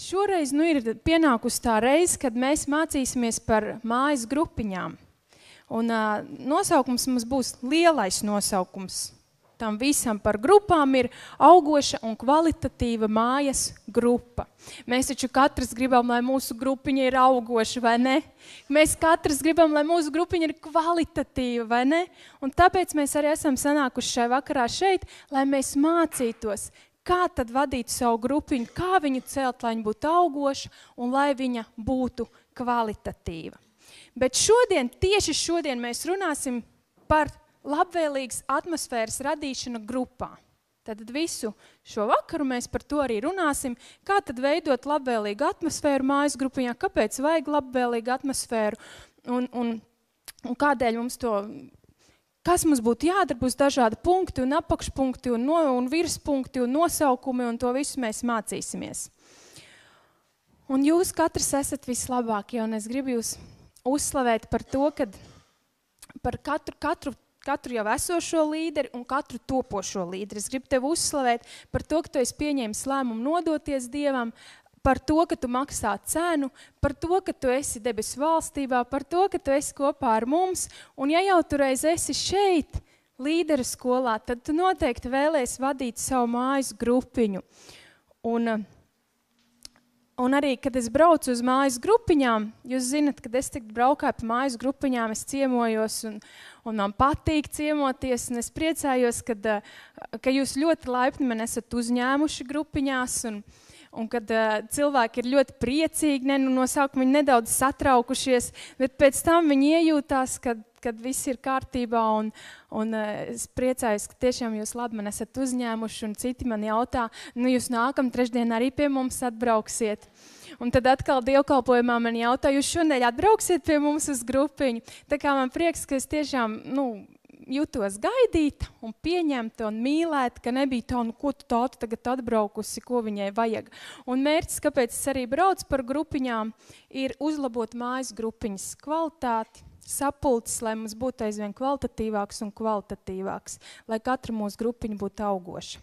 Šoreiz ir pienākusi tā reize, kad mēs mācīsimies par mājas grupiņām. Un nosaukums mums būs lielais nosaukums. Tam visam par grupām ir augoša un kvalitatīva mājas grupa. Mēs taču katrs gribam, lai mūsu grupiņa ir augoša, vai ne? Mēs katrs gribam, lai mūsu grupiņa ir kvalitatīva, vai ne? Un tāpēc mēs arī esam sanākuši šai vakarā šeit, lai mēs mācītos, kā tad vadīt savu grupiņu, kā viņu celt, lai viņa būtu augoša un lai viņa būtu kvalitatīva. Bet tieši šodien mēs runāsim par labvēlīgas atmosfēras radīšanu grupā. Tad visu šo vakaru mēs par to arī runāsim, kā tad veidot labvēlīgu atmosfēru mājas grupiņā, kāpēc vajag labvēlīgu atmosfēru un kādēļ mums to, kas mums būtu jādara, būs dažādi punkti un apakšpunkti un virspunkti un nosaukumi, un to visu mēs mācīsimies. Un jūs katrs esat vislabākie, un es gribu jūs uzslavēt par to, kad par katru jau esošo līderi un katru topošo līderi. Es gribu tevi uzslavēt par to, ka tu esi pieņēmis lēmumu nodoties Dievam, par to, ka tu maksā cenu, par to, ka tu esi debesu valstībā, par to, ka tu esi kopā ar mums. Un ja jau tu reiz esi šeit, līderu skolā, tad tu noteikti vēlies vadīt savu mājas grupiņu. Un arī, kad es braucu uz mājas grupiņām, jūs zinat, kad es braukāju pa mājas grupiņām, es ciemojos un man patīk ciemoties, un es priecājos, ka jūs ļoti laipni man esat uzņēmuši grupiņās, un kad cilvēki ir ļoti priecīgi, no sākuma viņi nedaudz satraukušies, bet pēc tam viņi iejūtās, kad viss ir kārtībā, un es priecājos, ka tiešām jūs labi man esat uzņēmuši, un citi man jautā, jūs nākam trešdien arī pie mums atbrauksiet. Un tad atkal dievkalpojumā man jautā, jūs šodien atbrauksiet pie mums uz grupiņu. Tā kā man prieks, ka es tiešām, jūtos gaidīta un pieņemta un mīlēta, ka nebija tā, ko tu tādu tagad atbraukusi, ko viņai vajag. Un mērķis, kāpēc es arī braucu par grupiņām, ir uzlabot mājas grupiņas kvalitāti, sapulces, lai mums būtu aizvien kvalitatīvāks un kvalitatīvāks, lai katra mūsu grupiņa būtu augoša.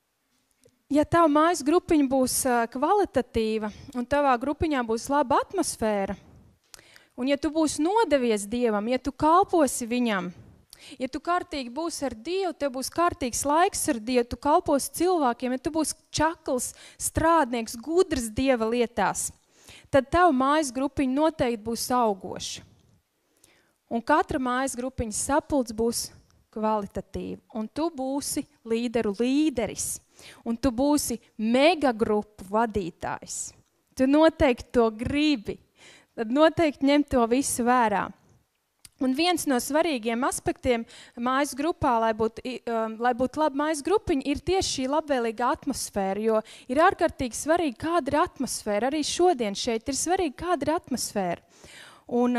Ja tava mājas grupiņa būs kvalitatīva un tavā grupiņā būs laba atmosfēra, un ja tu būsi nodevies Dievam, ja tu kalposi viņam, ja tu kārtīgi būsi ar Dievu, tev būs kārtīgs laiks ar Dievu, tu kalposi cilvēkiem, ja tu būsi čakls, strādnieks, gudrs Dieva lietās, tad tava mājas grupiņa noteikti būs augoša. Un katra mājas grupiņas sapulce būs kvalitatīva. Un tu būsi līderu līderis. Un tu būsi megagrupu vadītājs. Tu noteikti to gribi. Tad noteikti ņem to visu vērā. Un viens no svarīgiem aspektiem mājas grupā, lai būtu laba mājas grupiņa, ir tieši šī labvēlīga atmosfēra, jo ir ārkārtīgi svarīgi, kāda ir atmosfēra. Arī šodien šeit ir svarīgi, kāda ir atmosfēra. Un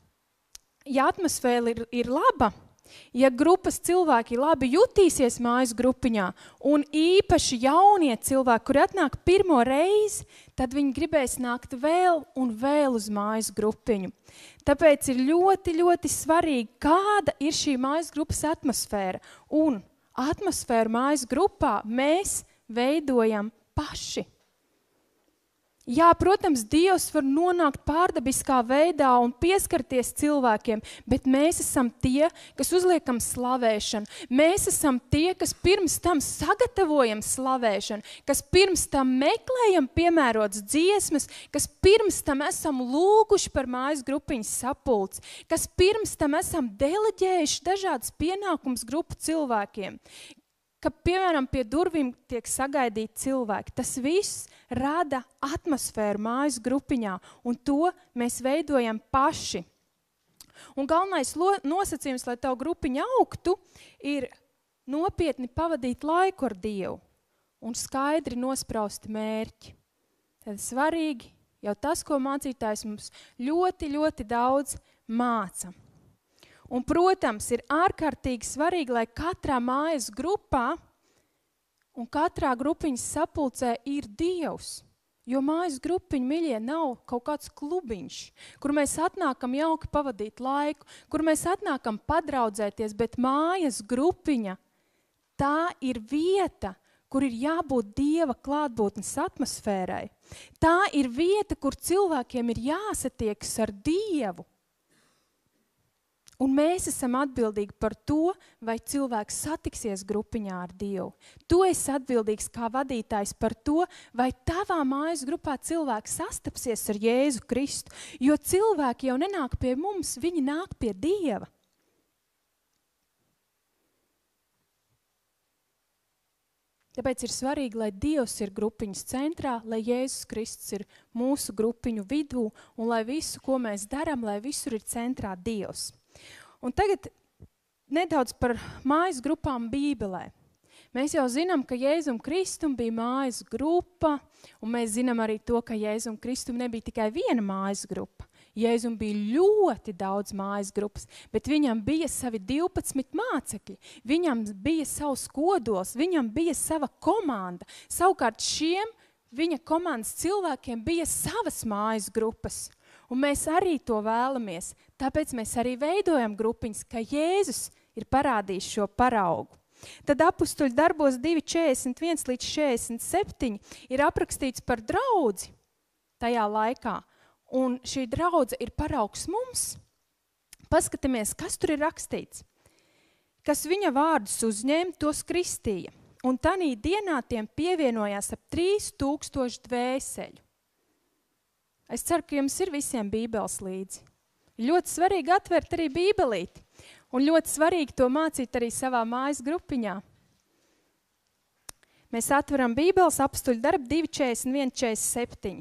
ja atmosfēra ir laba, ja grupas cilvēki labi jutīsies mājas grupiņā, un īpaši jaunie cilvēki, kuri atnāk pirmo reizi, tad viņi gribēs nākt vēl un vēl uz mājas grupiņu. Tāpēc ir ļoti, ļoti svarīgi, kāda ir šī mājas grupas atmosfēra. Un atmosfēru mājas grupā mēs veidojam paši. Jā, protams, Dievs var nonākt pārdabiskā veidā un pieskarties cilvēkiem, bet mēs esam tie, kas uzliekam slavēšanu. Mēs esam tie, kas pirms tam sagatavojam slavēšanu, kas pirms tam meklējam piemērotas dziesmas, kas pirms tam esam lūguši par mājas grupiņas sapulci, kas pirms tam esam deleģējuši dažādas pienākums grupu cilvēkiem. Ka, piemēram, pie durvīm tiek sagaidīti cilvēki. Tas viss rada atmosfēru mājas grupiņā, un to mēs veidojam paši. Un galvenais nosacījums, lai tavu grupiņa augtu, ir nopietni pavadīt laiku ar Dievu un skaidri nosprausti mērķi. Tad svarīgi jau tas, ko mācītājs mums ļoti, ļoti daudz māca. Un, protams, ir ārkārtīgi svarīgi, lai katrā mājas grupā un katrā grupiņas sapulcē ir Dievs. Jo mājas grupiņa, miļie, nav kaut kāds klubiņš, kur mēs atnākam jauki pavadīt laiku, kur mēs atnākam padraudzēties, bet mājas grupiņa, tā ir vieta, kur ir jābūt Dieva klātbūtnes atmosfērai. Tā ir vieta, kur cilvēkiem ir jāsatiekas ar Dievu. Un mēs esam atbildīgi par to, vai cilvēks satiksies grupiņā ar Dievu. Tu esi atbildīgs kā vadītājs par to, vai tavā mājas grupā cilvēks sastapsies ar Jēzu Kristu. Jo cilvēki jau nenāk pie mums, viņi nāk pie Dieva. Tāpēc ir svarīgi, lai Dievs ir grupiņas centrā, lai Jēzus Kristus ir mūsu grupiņu vidū, un lai visu, ko mēs darām, lai visur ir centrā Dievs. Un tagad nedaudz par mājas grupām Bībelē. Mēs jau zinām, ka Jēzum Kristum bija mājas grupa, un mēs zinām arī to, ka Jēzum Kristum nebija tikai viena mājas grupa. Jēzum bija ļoti daudz mājas grupas, bet viņam bija savi 12 mācekļi, viņam bija savs kodols, viņam bija sava komanda. Savukārt šiem viņa komandas cilvēkiem bija savas mājas grupas. Un mēs arī to vēlamies, tāpēc mēs arī veidojam grupiņas, ka Jēzus ir parādījis šo paraugu. Tad apustuļu darbos 2:41 līdz 47 ir aprakstīts par draudzi tajā laikā. Un šī draudze ir paraugs mums. Paskatāmies, kas tur ir rakstīts. Kas viņa vārdus uzņēma, tos kristīja. Un tanī dienā tiem pievienojās ap 3000 dvēseļu. Es ceru, ka jums ir visiem bībeles līdzi. Ļoti svarīgi atvērt arī bībelīti. Un ļoti svarīgi to mācīt arī savā mājas grupiņā. Mēs atveram bībeles apustuļu darbu 2:41-47.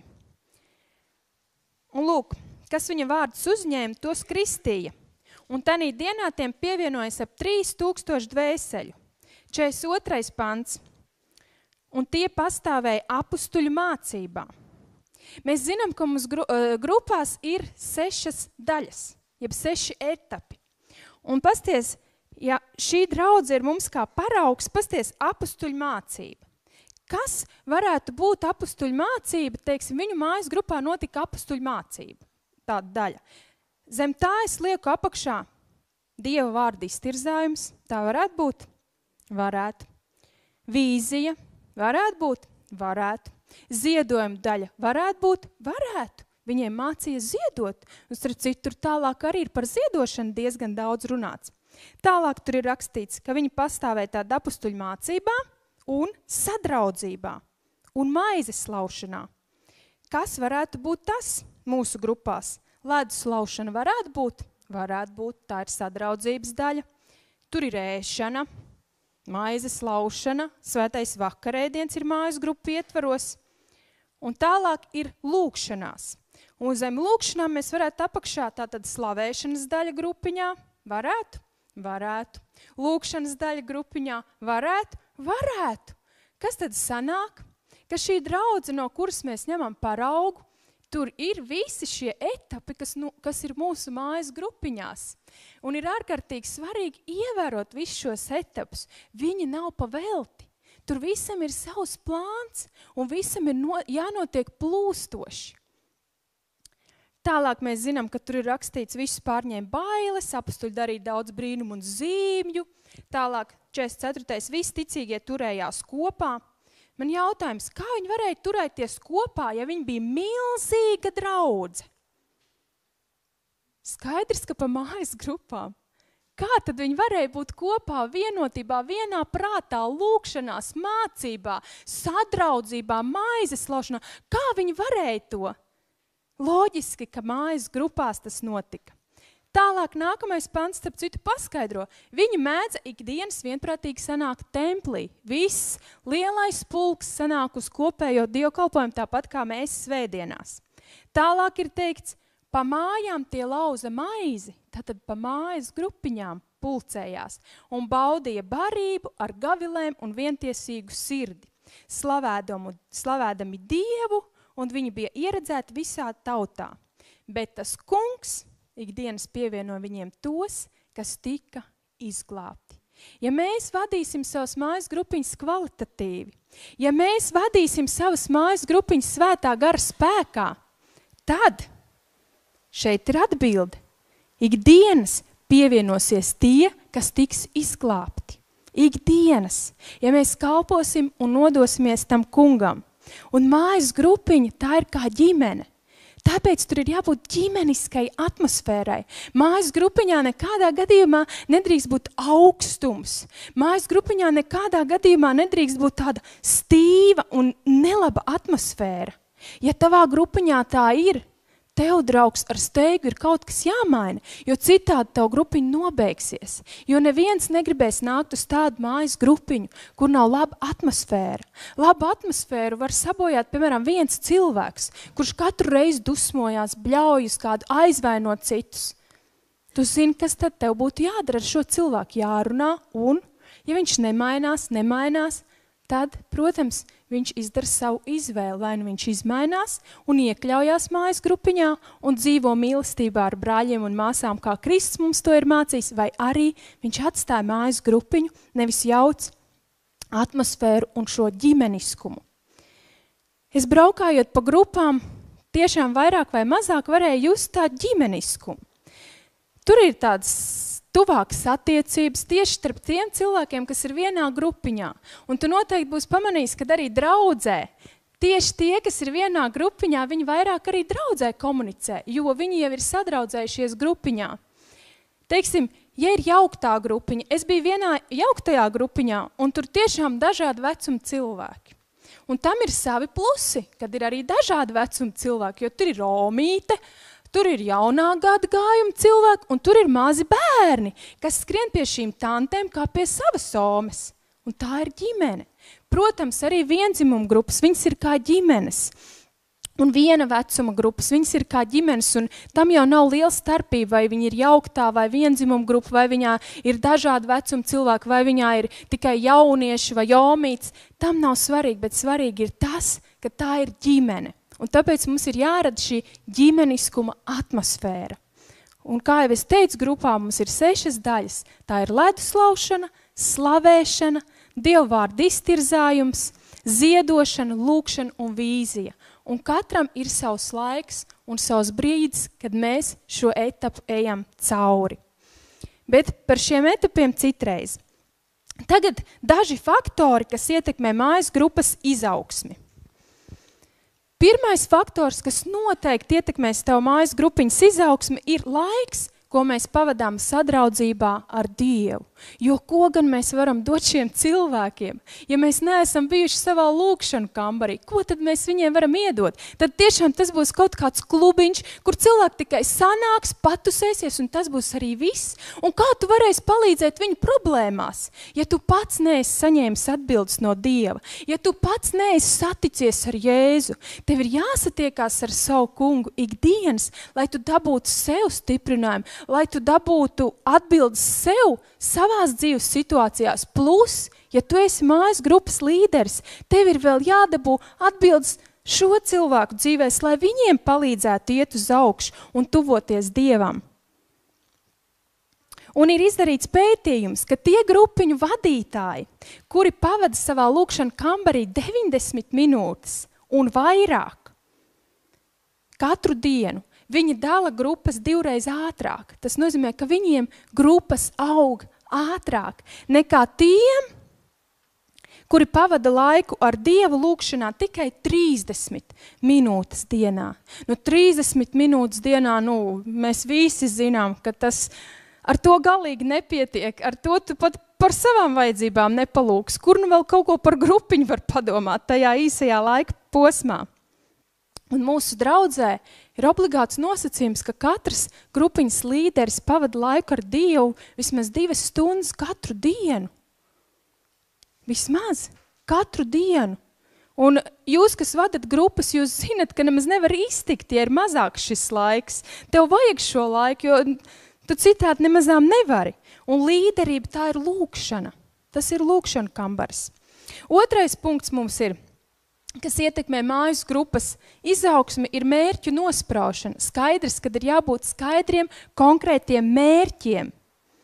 Un lūk, kas viņa vārdus uzņēma, tos kristīja. Un tanī dienā tiem pievienojas ap 3000 dvēseļu. 42. pants. Un tie pastāvēja apustuļu mācībā. Mēs zinām, ka mums grupās ir 6 daļas, jeb 6 etapi. Un pasties, ja šī draudze ir mums kā paraugs, pasties apustuļu mācība. Kas varētu būt apustuļu mācība? Teiksim, viņu mājas grupā notika apustuļu mācība, tāda daļa. Zem tā es lieku apakšā Dieva vārda iztirzājums, tā varētu būt? Varētu. Vīzija, varētu būt? Varētu. Ziedojuma daļa varētu būt? Varētu. Viņiem mācīja ziedot. Un starp citu, tur tālāk arī ir par ziedošanu diezgan daudz runāts. Tālāk tur ir rakstīts, ka viņi pastāvēja tādā apustuļu mācībā un sadraudzībā un maizes laušanā. Kas varētu būt tas mūsu grupās? Ledus laušana varētu būt? Varētu būt, tā ir sadraudzības daļa. Tur ir ēšana, maizes laušana, svētais vakarēdiens ir mājas grupu ietvaros. Un tālāk ir lūkšanās. Un zem lūkšanām mēs varētu apakšā tātad slavēšanas daļa grupiņā. Varētu? Varētu. Lūkšanas daļa grupiņā. Varētu? Varētu. Kas tad sanāk? Ka šī draudze, no kuras mēs ņemam paraugu, tur ir visi šie etapi, kas ir mūsu mājas grupiņās. Un ir ārkārtīgi svarīgi ievērot visus šos etapus. Viņi nav pavelti. Tur visam ir savs plāns, un visam ir jānotiek plūstoši. Tālāk mēs zinām, ka tur ir rakstīts visus pārņēma bailes, apustuļi darīja daudz brīnumu un zīmju. Tālāk 44. visi ticīgie turējās kopā. Man jautājums, kā viņi varēja turēties kopā, ja viņi bija milzīga draudze? Skaidrs, ka pa mājas grupām. Kā tad viņi varēja būt kopā, vienotībā, vienā prātā, lūkšanās, mācībā, sadraudzībā, maizes laušanā? Kā viņi varēja to? Loģiski, ka mājas grupās tas notika. Tālāk nākamais pants, starp citu, paskaidro. Viņi mēdza ikdienas vienprātīgi sanākt templī. Viss lielais pulks sanāk uz kopējo dievkalpojumu, tāpat kā mēs svētdienās. Tālāk ir teikts, pa mājām tie lauza maizi, tātad pa mājas grupiņām pulcējās un baudīja barību ar gavilēm un vientiesīgu sirdi, slavēdami Dievu, un viņi bija ieredzēti visā tautā. Bet tas kungs ikdienas pievieno viņiem tos, kas tika izglābti. Ja mēs vadīsim savas mājas grupiņas kvalitatīvi, ja mēs vadīsim savas mājas grupiņas svētā gara spēkā, tad šeit ir atbilde. Ikdienas pievienosies tie, kas tiks izglābti. Ikdienas, ja mēs kalposim un nodosimies tam kungam. Un mājas grupiņa, tā ir kā ģimene. Tāpēc tur ir jābūt ģimeniskai atmosfērai. Mājas grupiņā nekādā gadījumā nedrīkst būt augstums. Mājas grupiņā nekādā gadījumā nedrīkst būt tāda stīva un nelaba atmosfēra. Ja tavā grupiņā tā ir, tev, draugs, ar steigu ir kaut kas jāmaina, jo citādi tev grupiņa nobeigsies. Jo neviens negribēs nākt uz tādu mājas grupiņu, kur nav laba atmosfēra. Labu atmosfēru var sabojāt, piemēram, viens cilvēks, kurš katru reizi dusmojās, bļaujas kādu, aizvainot citus. Tu zini, kas tad tev būtu jādara ar šo cilvēku? Jārunā, un, ja viņš nemainās, tad, protams, viņš izdara savu izvēli, vai nu viņš izmainās un iekļaujās mājas grupiņā un dzīvo mīlestībā ar brāļiem un māsām, kā Kristus mums to ir mācījis, vai arī viņš atstāja mājas grupiņu, nevis jauc atmosfēru un šo ģimeniskumu. Es braukājot pa grupām, tiešām vairāk vai mazāk varēju just tā ģimeniskumu. Tur ir tāds tuvākas attiecības tieši starp tiem cilvēkiem, kas ir vienā grupiņā. Un tu noteikti būsi pamanījis, ka arī draudzē, tieši tie, kas ir vienā grupiņā, viņi vairāk arī draudzē komunicē, jo viņi jau ir sadraudzējušies grupiņā. Teiksim, ja ir jauktā grupiņa, es biju vienā jauktajā grupiņā, un tur tiešām dažādi vecuma cilvēki. Un tam ir savi plusi, kad ir arī dažādi vecuma cilvēki, jo tur ir romīte, tur ir jaunā gada gājuma cilvēki, un tur ir mazi bērni, kas skrien pie šīm tantēm kā pie savas omes. Un tā ir ģimene. Protams, arī vienzimuma grupas, viņas ir kā ģimenes. Un viena vecuma grupas, viņas ir kā ģimenes, un tam jau nav liela starpība, vai viņi ir jauktā, vai vienzimuma grupa, vai viņā ir dažādi vecuma cilvēki, vai viņā ir tikai jaunieši vai omīts. Tam nav svarīgi, bet svarīgi ir tas, ka tā ir ģimene. Un tāpēc mums ir jārada šī ģimeniskuma atmosfēra. Un kā jau es teicu, grupā mums ir 6 daļas. Tā ir leduslaušana, slavēšana, dievvvārdu iztirzājums, ziedošana, lūkšana un vīzija. Un katram ir savs laiks un savs brīdis, kad mēs šo etapu ejam cauri. Bet par šiem etapiem citreiz. Tagad daži faktori, kas ietekmē mājas grupas izaugsmi. Pirmais faktors, kas noteikti ietekmēs tavu mājas grupiņas izaugsmi, ir laiks, ko mēs pavadām sadraudzībā ar Dievu. Jo ko gan mēs varam dot šiem cilvēkiem? Ja mēs neesam bijuši savā lūkšanu kambarī, ko tad mēs viņiem varam iedot? Tad tiešām tas būs kaut kāds klubiņš, kur cilvēki tikai sanāks, patusēsies, un tas būs arī viss. Un kā tu varēsi palīdzēt viņu problēmās? Ja tu pats neesi saņēmis atbildes no Dieva, ja tu pats neesi saticies ar Jēzu, tev ir jāsatiekās ar savu kungu ikdienas, lai tu dabūtu sev stiprinājumu, lai tu dabūtu atbildes sev savās dzīves situācijās. Plus, ja tu esi mājas grupas līderis, tev ir vēl jādabū atbildes šo cilvēku dzīvēs, lai viņiem palīdzētu iet uz augšu un tuvoties Dievam. Un ir izdarīts pētījums, ka tie grupiņu vadītāji, kuri pavada savā lūkšana kambarī 90 minūtes un vairāk katru dienu, viņi dala grupas 2 reizes ātrāk. Tas nozīmē, ka viņiem grupas aug ātrāk nekā tiem, kuri pavada laiku ar Dievu lūkšanā tikai 30 minūtes dienā. 30 minūtes dienā, mēs visi zinām, ka tas ar to galīgi nepietiek. Ar to tu pat par savām vajadzībām nepalūks. Kur nu vēl kaut ko par grupiņu var padomāt tajā īsajā laika posmā? Un mūsu draudzē ir obligāts nosacījums, ka katrs grupiņas līderis pavada laiku ar Dievu vismaz 2 stundas katru dienu. Vismaz katru dienu. Un jūs, kas vadat grupas, jūs zinat, ka nemaz nevar iztikt, ja ir mazāk šis laiks. Tev vajag šo laiku, jo tu citādi nemazām nevari. Un līderība tā ir lūkšana. Tas ir lūkšana kambars. Otrais punkts mums ir, kas ietekmē mājas grupas izaugsmi, ir mērķu nospraušana. Skaidrs, kad ir jābūt skaidriem, konkrētiem mērķiem.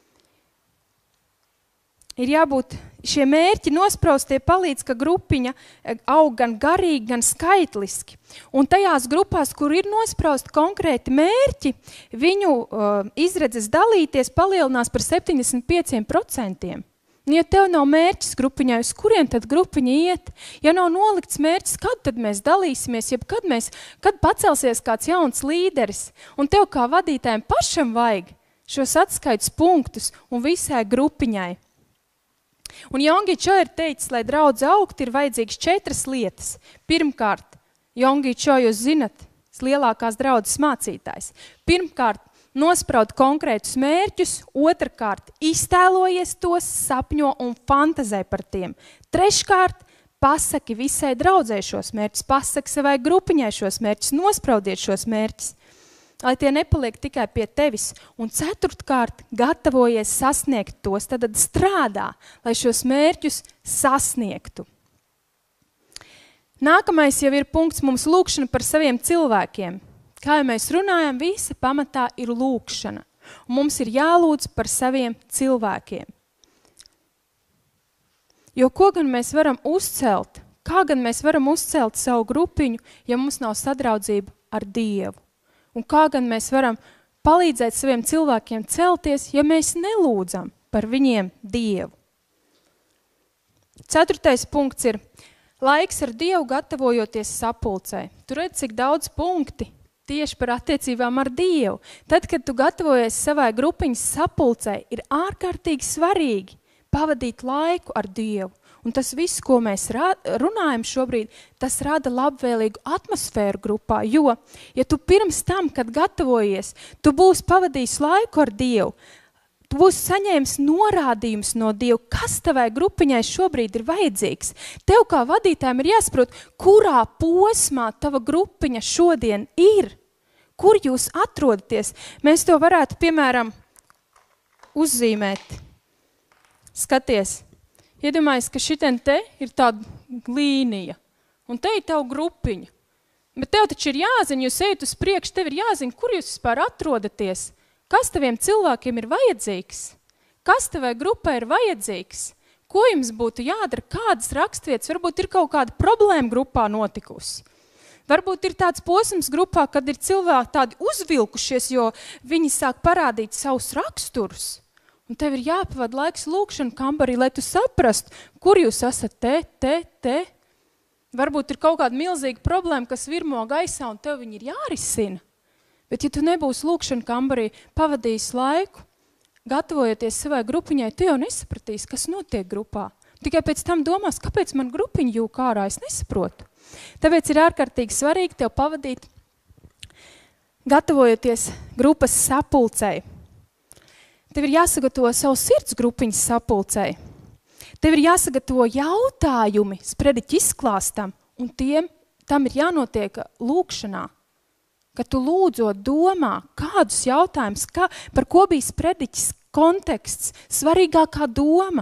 Ir jābūt šie mērķi nospraustie palīdz, ka grupiņa aug gan garīgi, gan skaitliski. Un tajās grupās, kur ir nosprausti konkrēti mērķi, viņu izredzes dalīties palielinās par 75%. Un ja tev nav mērķis grupiņai, uz kurien tad grupiņa iet? Ja nav nolikts mērķis, kad tad mēs dalīsimies, jeb kad pacelsies kāds jauns līderis, un tev kā vadītājiem pašam vajag šos atskaites punktus un visai grupiņai. Un Yonggi Cho ir teicis, lai draudz augt, ir vajadzīgs 4 lietas. Pirmkārt, Yonggi Cho, jūs zinat, lielākās draudzes mācītājs. Pirmkārt, nospraud konkrētus mērķus, otrkārt, iztēlojies tos, sapņo un fantazē par tiem. Treškārt, pasaki visai draudzē šos mērķus, pasaki savai grupiņai šos mērķus, nospraudiet šos mērķus, lai tie nepaliek tikai pie tevis. Un ceturtkārt, gatavojies sasniegt tos, tad strādā, lai šos mērķus sasniegtu. Nākamais jau ir punkts mums lūkšana par saviem cilvēkiem. Kā jau mēs runājam, visa pamatā ir lūkšana. Un mums ir jālūdz par saviem cilvēkiem. Jo ko gan mēs varam uzcelt? Kā gan mēs varam uzcelt savu grupiņu, ja mums nav sadraudzība ar Dievu? Un kā gan mēs varam palīdzēt saviem cilvēkiem celties, ja mēs nelūdzam par viņiem Dievu? 4. punkts ir laiks ar Dievu gatavojoties sapulcei. Tur redz, cik daudz punkti tieši par attiecībām ar Dievu. Tad, kad tu gatavojies savai grupiņas sapulcei, ir ārkārtīgi svarīgi pavadīt laiku ar Dievu. Un tas viss, ko mēs runājam šobrīd, tas rada labvēlīgu atmosfēru grupā, jo, ja tu pirms tam, kad gatavojies, tu būsi pavadījis laiku ar Dievu, tu būsi saņēmis norādījums no Dieva, kas tavai grupiņai šobrīd ir vajadzīgs. Tev kā vadītājiem ir jāsaprot, kurā posmā tava grupiņa šodien ir, kur jūs atrodaties. Mēs to varētu, piemēram, uzzīmēt. Skaties, iedomājies, ka šitien te ir tāda līnija, un te ir tava grupiņa. Bet tev taču ir jāzina, jūs ejat uz priekšu, tev ir jāzina, kur jūs vispār atrodaties. Kas taviem cilvēkiem ir vajadzīgs? Kas tavai grupai ir vajadzīgs? Ko jums būtu jādara? Kādas rakstvietas? Varbūt ir kaut kāda problēma grupā notikusi. Varbūt ir tāds posms grupā, kad ir cilvēki tādi uzvilkušies, jo viņi sāk parādīt savus raksturus. Un tev ir jāpavada laiks lūkšanu kambarī, lai tu saprastu, kur jūs esat te. Varbūt ir kaut kāda milzīga problēma, kas virmo gaisā, un tev viņi ir jārisina. Bet ja tu nebūsi lūkšana kambarī pavadījis laiku, gatavojoties savai grupiņai, tu jau nesapratīsi, kas notiek grupā. Tikai pēc tam domās, kāpēc man grupiņa jūk ārā, es nesaprotu. Tāpēc ir ārkārtīgi svarīgi tev pavadīt, gatavojoties grupas sapulcei. Tev ir jāsagatavo savu sirds grupiņas sapulcei. Tev ir jāsagatavo jautājumi sprediķi izklāstam, un tam ir jānotiek lūkšanā. Kad tu lūdzot domā, kādus jautājumus, par ko bija sprediķis konteksts, svarīgākā doma.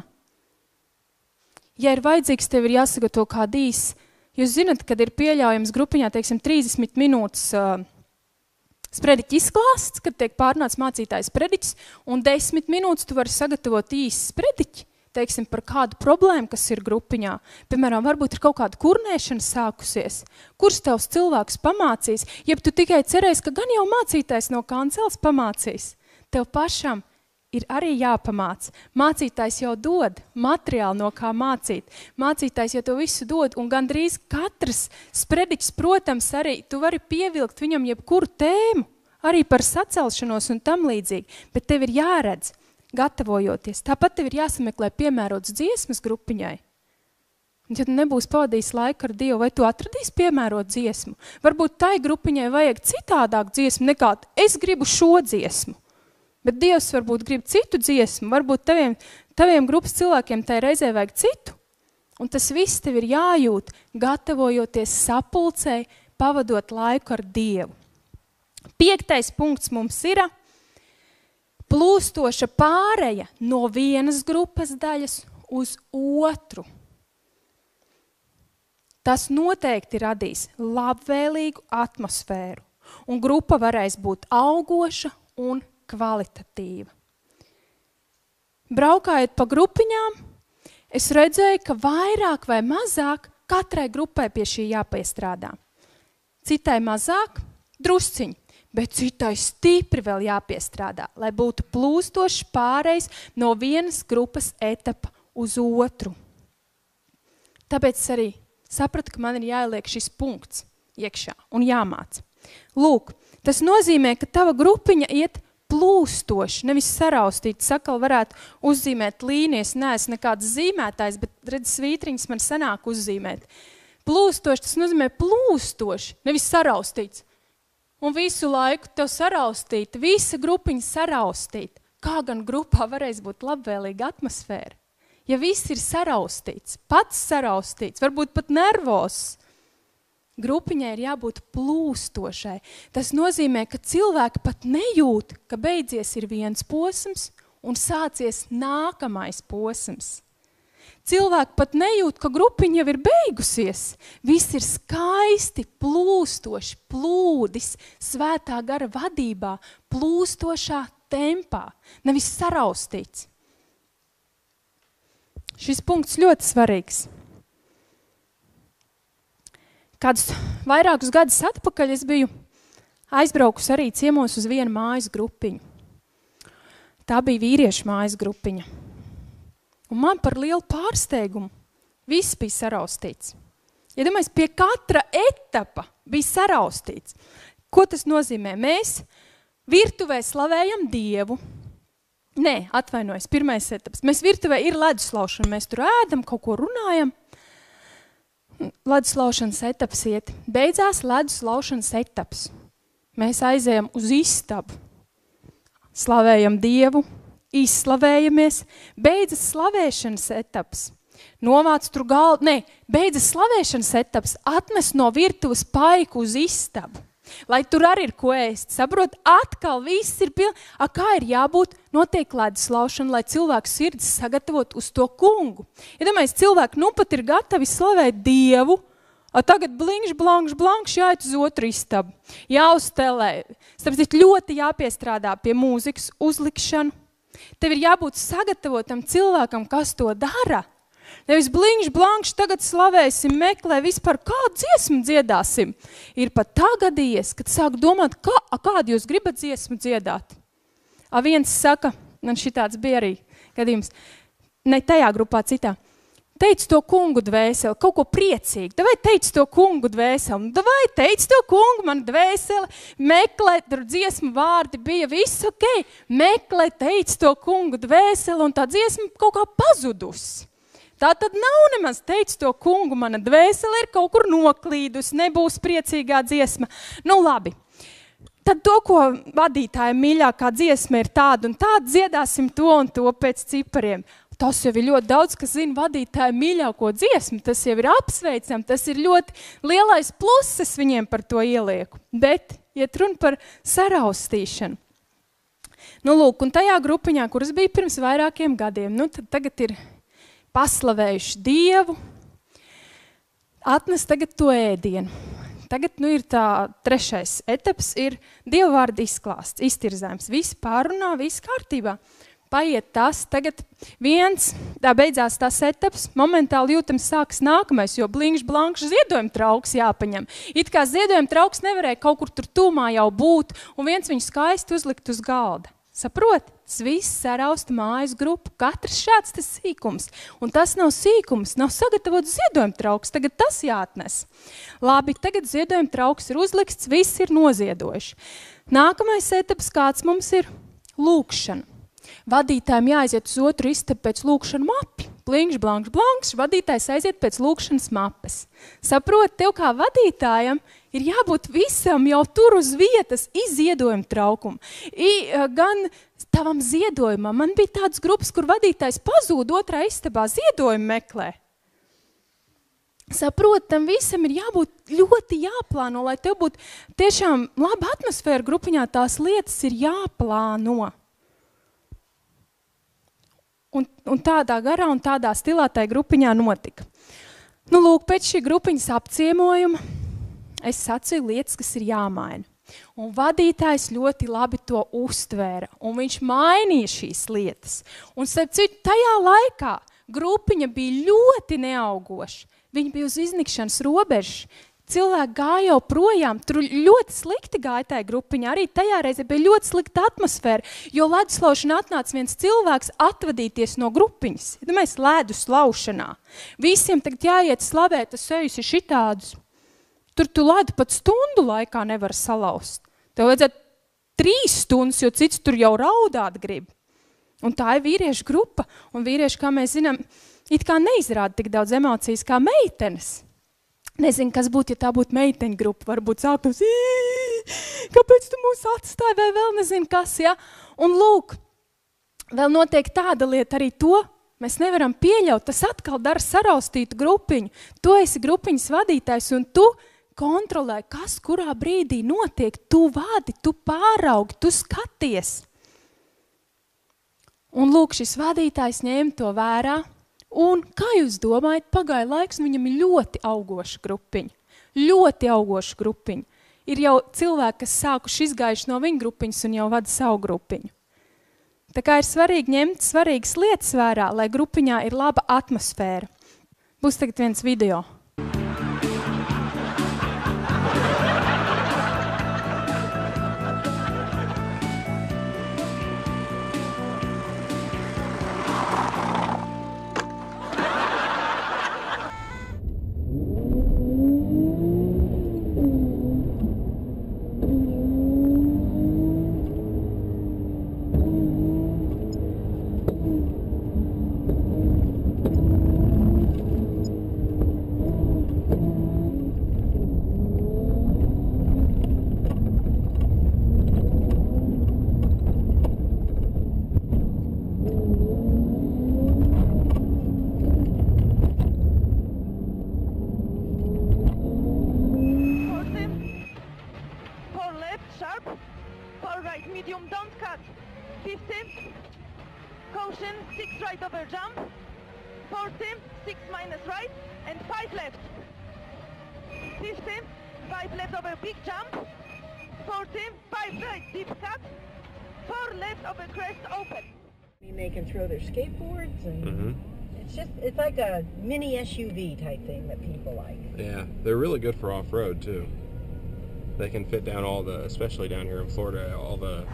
Ja ir vajadzīgs, tev ir jāsagatavo kāda īsa. Jūs zinat, kad ir pieļaujams grupiņā, teiksim, 30 minūtes sprediķi izklāsts, kad tiek pārnāts mācītājs sprediķis, un 10 minūtes tu vari sagatavot īsi sprediķi, teiksim, par kādu problēmu, kas ir grupiņā. Piemēram, varbūt ir kaut kāda kurnēšana sākusies, kurš tavs cilvēks pamācīs, jeb tu tikai cerēsi, ka gan jau mācītājs no kancels pamācīs. Tev pašam ir arī jāpamāc. Mācītājs jau dod materiālu, no kā mācīt. Mācītājs jau to visu dod, un gandrīz katrs sprediķis, protams, arī tu vari pievilkt viņam jebkuru tēmu, arī par sacelšanos un tam līdzīgi, bet tev ir jāredz, gatavojoties. Tāpat tev ir jāsameklē piemērots dziesmas grupiņai. Un ja tu nebūsi pavadījis laiku ar Dievu, vai tu atradīsi piemērot dziesmu? Varbūt tai grupiņai vajag citādāk dziesmu nekā es gribu šo dziesmu. Bet Dievs varbūt grib citu dziesmu, varbūt taviem grupas cilvēkiem tai reizē vajag citu. Un tas viss tev ir jājūt, gatavojoties sapulcei, pavadot laiku ar Dievu. 5. punkts mums ir plūstoša pāreja no vienas grupas daļas uz otru. Tas noteikti radīs labvēlīgu atmosfēru, un grupa varēs būt augoša un kvalitatīva. Braukājot pa grupiņām, es redzēju, ka vairāk vai mazāk katrai grupai pie šī jāpiestrādā. Citai mazāk, drusciņi, bet citai stipri vēl jāpiestrādā, lai būtu plūstošs pārējs no vienas grupas etapa uz otru. Tāpēc arī sapratu, ka man ir jāieliek šis punkts iekšā un jāmāc. Lūk, tas nozīmē, ka tava grupiņa iet plūstoši, nevis saraustīt. Sakal varētu uzzīmēt līnijas, neesmu nekāds zīmētājs, bet redz, svītriņas man sanāk uzzīmēt. Plūstoši, tas nozīmē plūstoši, nevis saraustīts. Un visu laiku tev saraustīt, visa grupiņa saraustīt. Kā gan grupā varēs būt labvēlīga atmosfēra? Ja viss ir saraustīts, pats saraustīts, varbūt pat nervos, grupiņai ir jābūt plūstošai. Tas nozīmē, ka cilvēki pat nejūt, ka beidzies ir viens posms un sācies nākamais posms. Cilvēki pat nejūt, ka grupiņa jau ir beigusies. Viss ir skaisti, plūstoši, plūdis, svētā gara vadībā, plūstošā tempā, nevis saraustīts. Šis punkts ļoti svarīgs. Kādus vairākus gadus atpakaļ es biju aizbraukus arī ciemos uz vienu mājas grupiņu. Tā bija vīriešu mājas grupiņa. Un man par lielu pārsteigumu viss bija saraustīts. Ja domājies, pie katra etapa bija saraustīts. Ko tas nozīmē? Mēs virtuvē slavējam Dievu. Nē, atvainojos, pirmais etaps. Mēs virtuvē ir leduslaušana, mēs tur ēdam, kaut ko runājam. Leduslaušanas etaps iet. Beidzās leduslaušanas etaps. Mēs aizējam uz istabu. Slavējam Dievu, izslavējamies. Beidzas slavēšanas etaps. Novāc tur galdu. Nē, beidzas slavēšanas etaps. Atnes no virtuves paiku uz istabu. Lai tur arī ir ko ēst. Saprot, atkal viss ir kā ir jābūt, notiek leduslaušana, lai cilvēku sirds sagatavot uz to kungu. Ja domājies, cilvēki nu pat ir gatavi slavēt Dievu, tagad blankš, jāiet uz otru istabu. Jāuztelē. Tāpēc ļoti jāpiestrādā pie mūzikas uzlikšanu. Tev ir jābūt sagatavotam cilvēkam, kas to dara. Nevis blankš, tagad slavēsim, meklē vispār, kādu dziesmu dziedāsim. Ir pat tā gadījies, kad sāk domāt, kādu jūs gribat dziesmu dziedāt. Viens saka, man šitāds bija arī gadījums, ne tajā grupā, citā. Teic to kungu dvēseli, kaut ko priecīgi. Davai teic to kungu dvēseli. Davai teic to kungu, man dvēseli. Meklē, tur dziesmu vārdi bija, viss ok. Meklē, teic to kungu dvēseli, un tā dziesma kaut kā pazudusi. Tā tad nav nemaz teic to kungu, mana dvēsele ir kaut kur noklīdus, nebūs priecīgā dziesma. Nu labi, tad to, ko vadītāja mīļākā dziesma ir tāda un tāda, dziedāsim to un to pēc cipariem. Tas jau ir ļoti daudz, kas zina vadītāja mīļāko dziesmu, tas jau ir apsveicam, tas ir ļoti lielais pluss, es viņiem par to ielieku. Bet, iet runa par saraustīšanu. Nu lūk, un tajā grupiņā, kuras bija pirms vairākiem gadiem, nu tad tagad ir paslavējuši Dievu, atnes tagad to ēdienu. Tagad ir tā trešais etaps, ir Dieva vārda izklāsts, iztirzājums. Visi pārunā, viss kārtībā. Paiet tas, tagad tā beidzās tas etaps, momentāli jūtams sāks nākamais, jo blankš ziedojuma trauks jāpaņem. It kā ziedojuma trauks nevarēja kaut kur tur tūmā jau būt, un viens viņu skaisti uzlikt uz galda. Saprot? Tas viss sarausta mājas grupu, katrs šāds tas sīkums. Un tas nav sīkums, nav sagatavots ziedojuma trauks, tagad tas jāatnes. Labi, tagad ziedojuma trauks ir uzlikts, viss ir noziedojuši. Nākamais etaps, kāds mums ir lūkšana. Vadītājiem jāaiziet uz otru istabu pēc lūkšanu mapi. Blankš, vadītājs aiziet pēc lūkšanas mapes. Saprot, tev kā vadītājam ir jābūt visam jau tur uz vietas izziedojuma traukumu. Gan tavam ziedojumam. Man bija tāds grupas, kur vadītājs pazūd otrā istabā ziedojumu meklē. Saprot, tam visam ir jābūt ļoti jāplāno, lai tev būtu tiešām laba atmosfēra grupiņā, tās lietas ir jāplāno. Un tādā garā un tādā stilā tai grupiņā notika. Nu, lūk, pēc šī grupiņas apciemojuma es sacīju lietas, kas ir jāmaina. Un vadītājs ļoti labi to uztvēra, un viņš mainīja šīs lietas. Un tajā laikā grupiņa bija ļoti neaugoša. Viņa bija uz iznikšanas robežas. cilvēki gāja jau projām, tur ļoti slikti gāja tajā grupiņā, arī tajā reizē bija ļoti slikta atmosfēra, jo ledus laušanā atnāca viens cilvēks atvadīties no grupiņas. Mēs ledus laušanā. Visiem tagad jāiet slavēt, tas ejus ir šitādus. Tur tu ledu pat stundu laikā nevar salauzt. Tev vajadzētu 3 stundas, jo cits tur jau raudāt grib. Un tā ir vīriešu grupa, un vīrieši, kā mēs zinām, it kā neizrāda tik daudz emocijas kā meitenes. Nezinu, kas būtu, ja tā būtu meiteņu grupa, varbūt sāktos, kāpēc tu mūs atstāji, vai vēl nezinu kas, ja? Un lūk, vēl notiek tāda lieta arī to, mēs nevaram pieļaut, tas atkal dara saraustītu grupiņu. Tu esi grupiņas vadītājs un tu kontrolē, kas kurā brīdī notiek, tu vadi, tu pāraugi, tu skaties. Un lūk, šis vadītājs ņēma to vērā. Un, kā jūs domājat, pagāja laiks, viņam ir ļoti augoša grupiņa. Ļoti augoša grupiņa. Ir jau cilvēki, kas sākuši izgājuši no viņa grupiņas un jau vada savu grupiņu. Tā kā ir svarīgi ņemt svarīgas lietas vērā, lai grupiņā ir laba atmosfēra. Būs tagad viens video. They can throw their skateboards and it's like a mini SUV type thing that people like. Yeah, they're really good for off-road too. They can fit down all the, especially down here in Florida, all the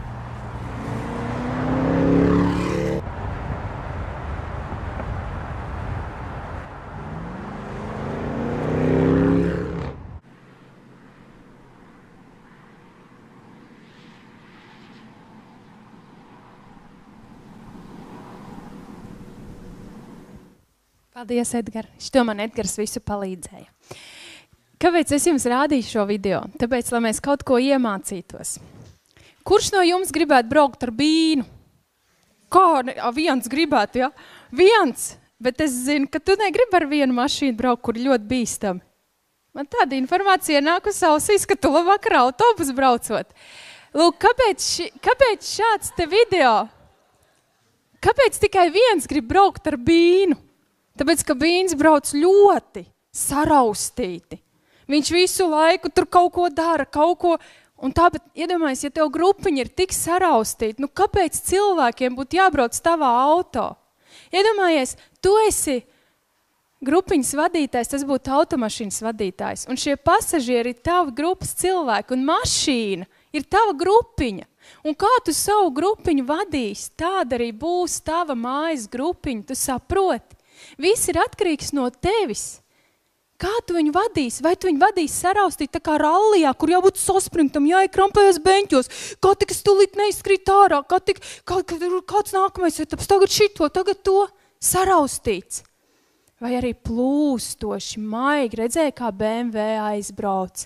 Paldies, Edgar. Šito man Edgars visu palīdzēja. Kāpēc es jums rādīju šo video? Tāpēc, lai mēs kaut ko iemācītos. Kurš no jums gribētu braukt ar bīnu? Kā? Viens gribētu, ja? Viens. Bet es zinu, ka tu negribi ar vienu mašīnu braukt, kur ļoti bīstami. Man tāda informācija nāk uz ausīs, ka tu labāk ar autobusu braucot. Lūk, kāpēc šāds te video? Kāpēc tikai viens grib braukt ar bīnu? Tāpēc, ka bīns brauc ļoti saraustīti. Viņš visu laiku tur kaut ko dara, kaut ko. Un tāpēc, iedomājies, ja tev grupiņa ir tik saraustīta, nu kāpēc cilvēkiem būtu jābrauc tavā auto? Iedomājies, tu esi grupiņas vadītājs, tas būtu automašīnas vadītājs. Un šie pasažieri ir tavi grupas cilvēki, un mašīna ir tava grupiņa. Un kā tu savu grupiņu vadīsi, tāda arī būs tava mājas grupiņa, tu saproti. Viss ir atkarīgs no tevis. Kā tu viņu vadīsi? Vai tu viņu vadīsi saraustīt tā kā rallijā, kur jābūt saspringtam, jāiekrampējas beņķos, kā tik es tūlīt neizkrīt ārā, kāds nākamais etaps, tagad šito, tagad to, saraustīts. Vai arī plūstoši, maigi, redzēja, kā BMW aizbrauc.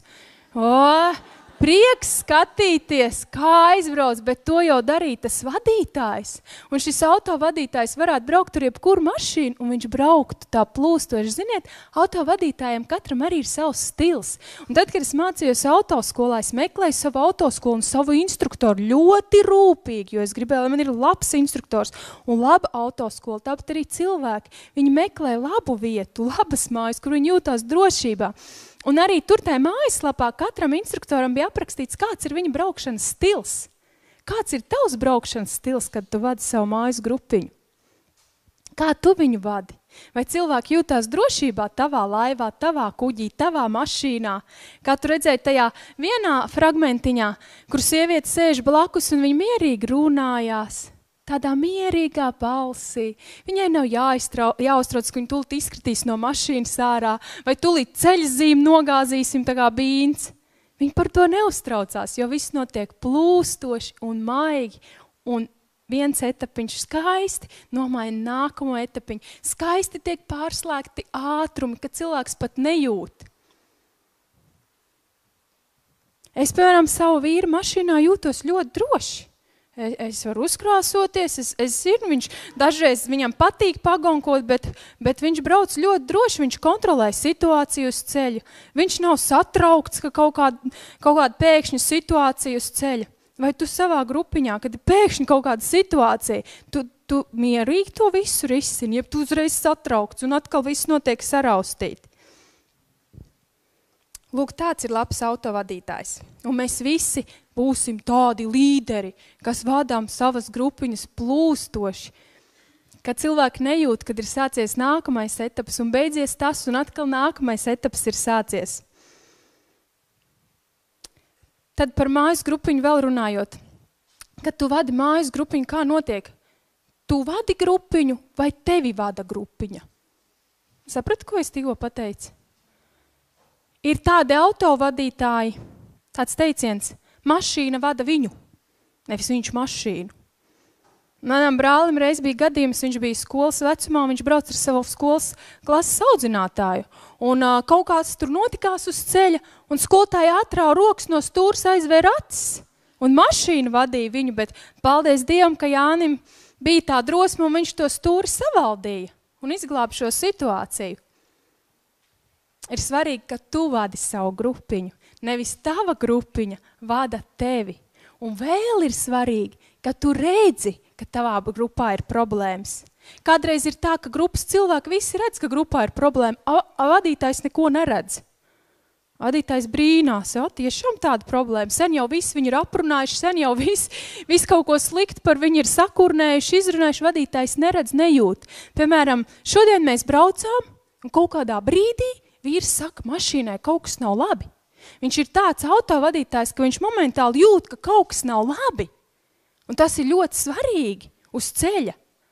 Prieks skatīties, kā aizbrauc, bet to jau darīja tas vadītājs. Un šis autovadītājs varētu braukt tur jebkuru mašīnu, un viņš brauktu tā plūstoši. Ziniet, autovadītājiem katram arī ir savs stils. Un tad, kad es mācījos autoskolā, es meklēju savu autoskolu un savu instruktoru ļoti rūpīgi, jo es gribēju, lai man ir labs instruktors un laba autoskola. Tāpat arī cilvēki, viņi meklē labu vietu, labas mājas, kur viņi jūtās drošībā. Un arī tur tajā mājaslapā katram instruktoram bija aprakstīts, kāds ir viņa braukšanas stils. Kāds ir tavs braukšanas stils, kad tu vadi savu mājas grupiņu? Kā tu viņu vadi? Vai cilvēki jūtās drošībā tavā laivā, tavā kuģī, tavā mašīnā? Kā tu redzēji tajā vienā fragmentiņā, kur sieviete sēž blakus un viņa mierīgi runājās, tādā mierīgā balsī. Viņai nav jāuztrauc, ka viņa tūlīt izkritīs no mašīnas ārā, vai tūlīt ceļzīmi nogāzīsim tā kā bīns. Viņa par to neuztraucās, jo viss notiek plūstoši un maigi, un viens etapiņš skaisti nomaina nākamo etapiņu. Skaisti tiek pārslēgti ātrumi, ka cilvēks pat nejūt. Es, piemēram, savu vīru mašīnā jūtos ļoti droši. Es varu uzkrāsoties, es zinu, viņš dažreiz viņam patīk pagonkot, bet viņš brauc ļoti droši, viņš kontrolē situāciju uz ceļa. Viņš nav satraukts, ka kaut kāda pēkšņa situācija uz ceļa. Vai tu savā grupiņā, kad ir pēkšņi kaut kāda situācija, tu mierīgi to visu risini, ja tu uzreiz satraukts un atkal viss notiek saraustīti. Lūk, tāds ir labs autovadītājs. Un mēs visi būsim tādi līderi, kas vadām savas grupiņas plūstoši. Kad cilvēki nejūt, kad ir sācies nākamais etaps un beidzies tas, un atkal nākamais etaps ir sācies. Tad par mājas grupiņu vēl runājot. Kad tu vadi mājas grupiņu, kā notiek? Tu vadi grupiņu vai tevi vada grupiņa? Saprati, ko es tikko pateicu? Ir tādi autovadītāji, tāds teiciens, mašīna vada viņu, nevis viņš mašīnu. Manam brālim reiz bija gadījums, viņš bija skolas vecumā, viņš brauc ar savu skolas klases audzinātāju. Un kaut kāds tur notikās uz ceļa, un skolotāja atrāva rokas no stūras, aizvēra acis. Un mašīna vadīja viņu, bet paldies Dievam, ka Jānim bija tā drosme, un viņš to stūri savaldīja un izglāba šo situāciju. Ir svarīgi, ka tu vadi savu grupiņu, nevis tava grupiņa vada tevi. Un vēl ir svarīgi, ka tu redzi, ka tavā grupā ir problēmas. Kādreiz ir tā, ka grupas cilvēki visi redz, ka grupā ir problēma, a vadītājs neko neredz. Vadītājs brīnās, tiešām tāda problēma. Sen jau visi viņi ir aprunājuši, sen jau visi kaut ko sliktu par viņu ir sakurnējuši, izrunājuši, vadītājs neredz, nejūt. Piemēram, šodien mēs braucām, un kaut kādā brīdī vīrs saka, mašīnai kaut kas nav labi. Viņš ir tāds autovadītājs, ka viņš momentāli jūt, ka kaut kas nav labi. Un tas ir ļoti svarīgi uz ceļa.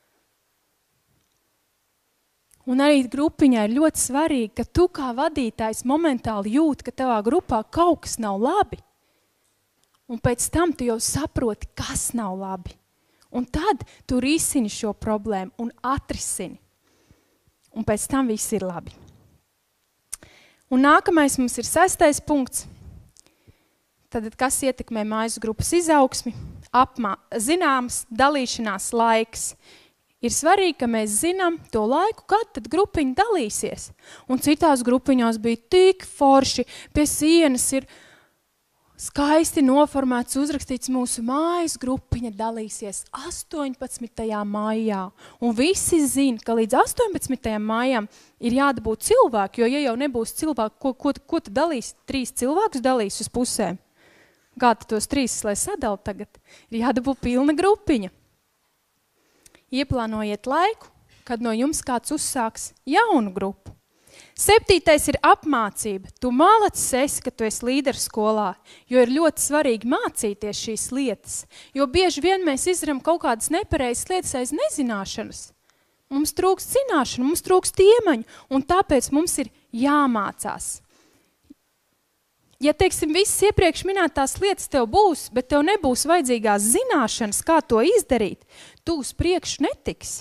Un arī grupiņā ir ļoti svarīgi, ka tu kā vadītājs momentāli jūt, ka tavā grupā kaut kas nav labi. Un pēc tam tu jau saproti, kas nav labi. Un tad tu risini šo problēmu un atrisini. Un pēc tam viss ir labi. Un nākamais mums ir 6. punkts. Tad, kas ietekmē mājas grupas izaugsmi? Zināms dalīšanās laiks. Ir svarīgi, ka mēs zinām to laiku, kad tad grupiņa dalīsies. Un citās grupiņās bija tik forši, pie sienas ir skaisti noformēts, uzrakstīts mūsu mājas grupiņa dalīsies 18. maijā. Un visi zina, ka līdz 18. maijam ir jādabūt cilvēki, jo ja jau nebūs cilvēki, ko tu dalīs? 3 cilvēkus dalīs uz pusēm. Kā tos 3, lai sadala tagad? Ir jādabū pilna grupiņa. Ieplānojiet laiku, kad no jums kāds uzsāks jaunu grupu. 7. ir apmācība. Tu malacis esi, ka tu esi līderis skolā, jo ir ļoti svarīgi mācīties šīs lietas. Jo bieži vien mēs izdarām kaut kādas nepareizas lietas aiz nezināšanas. Mums trūkst zināšanu, mums trūkst iemaņu, un tāpēc mums ir jāmācās. Ja, teiksim, visas iepriekš minētās lietas tev būs, bet tev nebūs vajadzīgās zināšanas, kā to izdarīt, tu uz priekšu netiksi.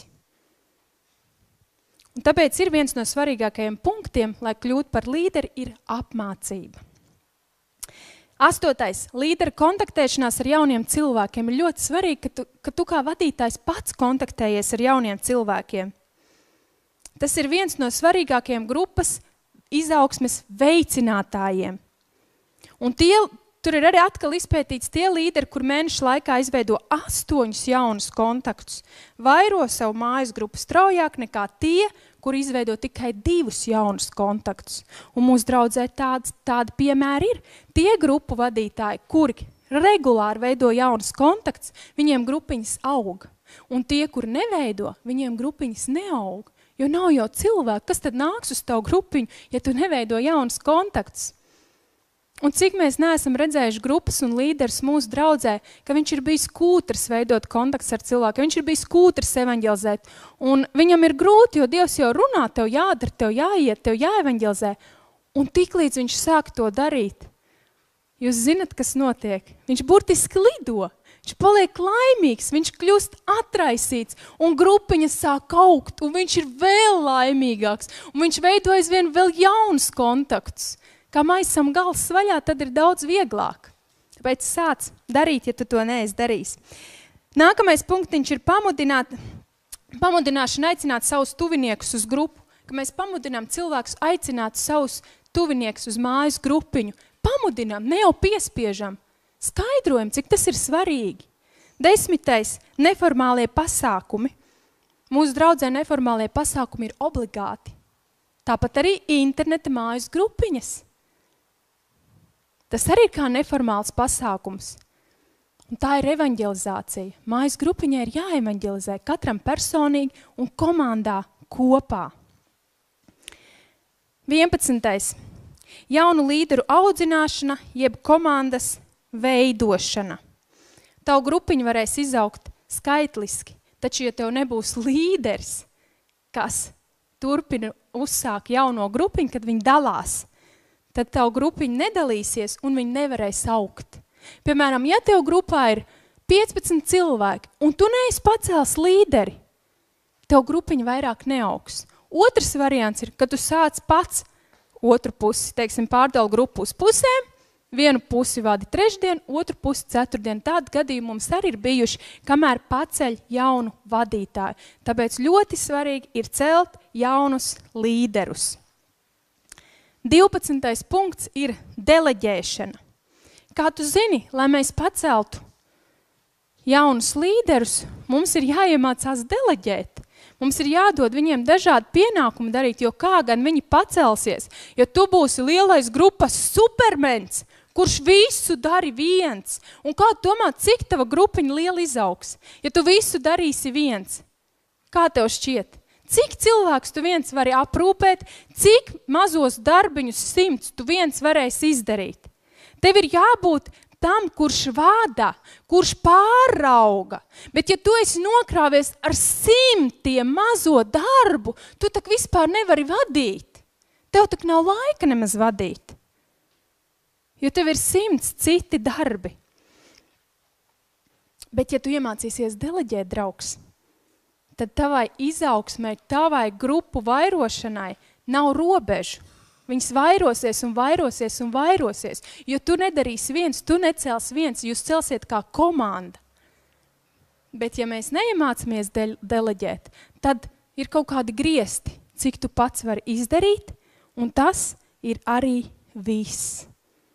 Un tāpēc ir viens no svarīgākajiem punktiem, lai kļūtu par līderi, ir apmācība. 8. līdera kontaktēšanās ar jauniem cilvēkiem ir ļoti svarīgi, ka tu kā vadītājs pats kontaktējies ar jauniem cilvēkiem. Tas ir viens no svarīgākajiem grupas izaugsmes veicinātājiem. Un tur ir arī atkal izpētīts tie līderi, kur mēnešu laikā izveido 8 jaunus kontaktus. Vairo savu mājas grupu straujāk nekā tie, kur izveido tikai 2 jaunus kontaktus. Un mūsu draudzē tādi piemēri ir. Tie grupu vadītāji, kuri regulāri veido jaunus kontaktus, viņiem grupiņas aug. Un tie, kur neveido, viņiem grupiņas neaug. Jo nav jau cilvēki, kas tad nāks uz tavu grupiņu, ja tu neveido jaunas kontaktus. Un cik mēs neesam redzējuši grupas un līderus mūsu draudzē, ka viņš ir bijis kūtrs veidot kontakts ar cilvēku, viņš ir bijis kūtrs evaņģelizēt. Un viņam ir grūti, jo Dievs jau runā, tev jādara, tev jāiet, tev jāevaņģelizē. Un tiklīdz viņš sāk to darīt, jūs zinat, kas notiek? Viņš burtiski lido. Viņš paliek laimīgs, viņš kļūst atraisīts, un grupiņa sāk augt, un viņš ir vēl laimīgāks, un viņš veido aizvien vēl jaunus kontaktus. Kā maisam gals vaļā, tad ir daudz vieglāk. Tāpēc sāc darīt, ja tu to neesi darījis. Nākamais punktiņš ir pamudināšana aicināt savus tuviniekus uz grupu, ka mēs pamudinām cilvēkus aicināt savus tuviniekus uz mājas grupiņu. Pamudinām, ne jau piespiežam. Skaidrojam, cik tas ir svarīgi. 10. neformālie pasākumi. Mūsu draudzē neformālie pasākumi ir obligāti. Tāpat arī interneta mājas grupiņas. Tas arī ir kā neformāls pasākums. Un tā ir evaņģelizācija. Mājas grupiņai ir jāevaņģelizē katram personīgi un komandā kopā. 11. Jaunu līderu audzināšana, jeb komandas veidošana. Tavu grupiņu varēs izaugt skaitliski, taču, ja tev nebūs līderis, kas turpina uzsākt jauno grupiņu, kad viņi dalās, tad tavu grupiņu nedalīsies un viņi nevarēs augt. Piemēram, ja tev grupā ir 15 cilvēki un tu neesi pacēls līderi, tev grupiņa vairāk neaugs. Otrs variants ir, ka tu sāc pats otru pusi, teiksim, pārdala grupu uz pusēm, vienu pusi vadi trešdien, otru pusi ceturtdien. Tādi gadījumi mums arī ir bijuši, kamēr paceļ jaunu vadītāju. Tāpēc ļoti svarīgi ir celt jaunus līderus. 12. punkts ir deleģēšana. Kā tu zini, lai mēs paceltu jaunus līderus, mums ir jāiemācās deleģēt. Mums ir jādod viņiem dažādi pienākumi darīt, jo kā gan viņi pacelsies, ja tu būsi lielais grupas supermens, kurš visu dari viens. Un kā domā, cik tava grupiņa liela izaugs? Ja tu visu darīsi viens, kā tev šķiet? Cik cilvēks tu viens vari aprūpēt, cik mazos darbiņus 100 tu viens varēsi izdarīt? Tev ir jābūt tam, kurš vada, kurš pārauga. Bet ja tu esi nokrāvies ar 100 mazo darbu, tu tak vispār nevari vadīt. Tev tak nav laika nemaz vadīt. Jo tev ir 100 citi darbi. Bet ja tu iemācīsies deleģēt, draugs, tad tavai izaugsmai, tavai grupu vairošanai nav robežu. Viņas vairosies un vairosies un vairosies, jo tu nedarīsi viens, tu necels viens, jūs celsiet kā komanda. Bet ja mēs neiemācamies deleģēt, tad ir kaut kādi griesti, cik tu pats vari izdarīt, un tas ir arī viss.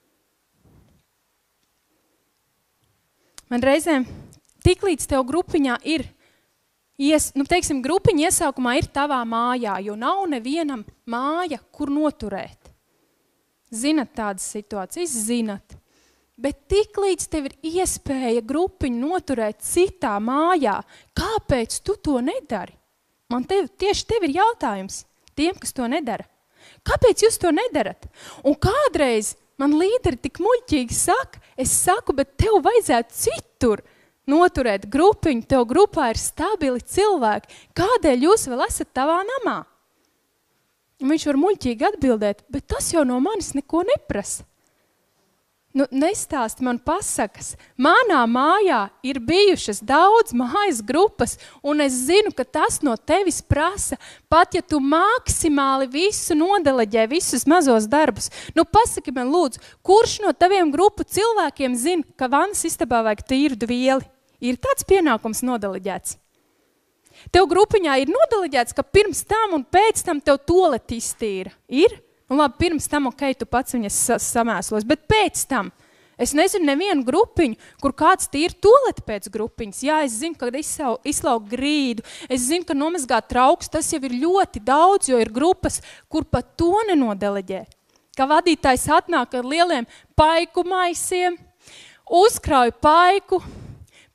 Man reizēm tiklīdz tev grupiņā ir, grupiņa iesākumā ir tavā mājā, jo nav nevienam māja, kur noturēt. Zinat tādas situācijas? Zinat. Bet tiklīdz tev ir iespēja grupiņu noturēt citā mājā, kāpēc tu to nedari? Tieši tev ir jautājums tiem, kas to nedara. Kāpēc jūs to nedarat? Un kādreiz man līderi tik muļķīgi saka, es saku, bet tev vajadzētu citur noturēt grupiņu, tev grupā ir stabili cilvēki. Kādēļ jūs vēl esat tavā namā? Un viņš var muļķīgi atbildēt, bet tas jau no manis neko neprasa. Nestāsti man pasakas. Manā mājā ir bijušas daudz mājas grupas, un es zinu, ka tas no tevis prasa, pat ja tu maksimāli visu nodeleģē, visus mazos darbus. Pasaki man lūdzu, kurš no taviem grupu cilvēkiem zina, ka vannas istabā vajag tīru dvieli? Ir tāds pienākums nodeleģēts. Tev grupiņā ir nodeleģēts, ka pirms tam un pēc tam tev toaleti iztīra. Ir? Labi, pirms tam, tu pats viņas samēslos, bet pēc tam es nezinu nevienu grupiņu, kur kāds tīra toaleti pēc grupiņas. Jā, es zinu, ka izslaukt grīdu, es zinu, ka nomazgāt trauks, tas jau ir ļoti daudz, jo ir grupas, kur pat to nenodeleģē. Kā vadītājs atnāk ar lieliem paiku maisiem, uzkrauj paiku,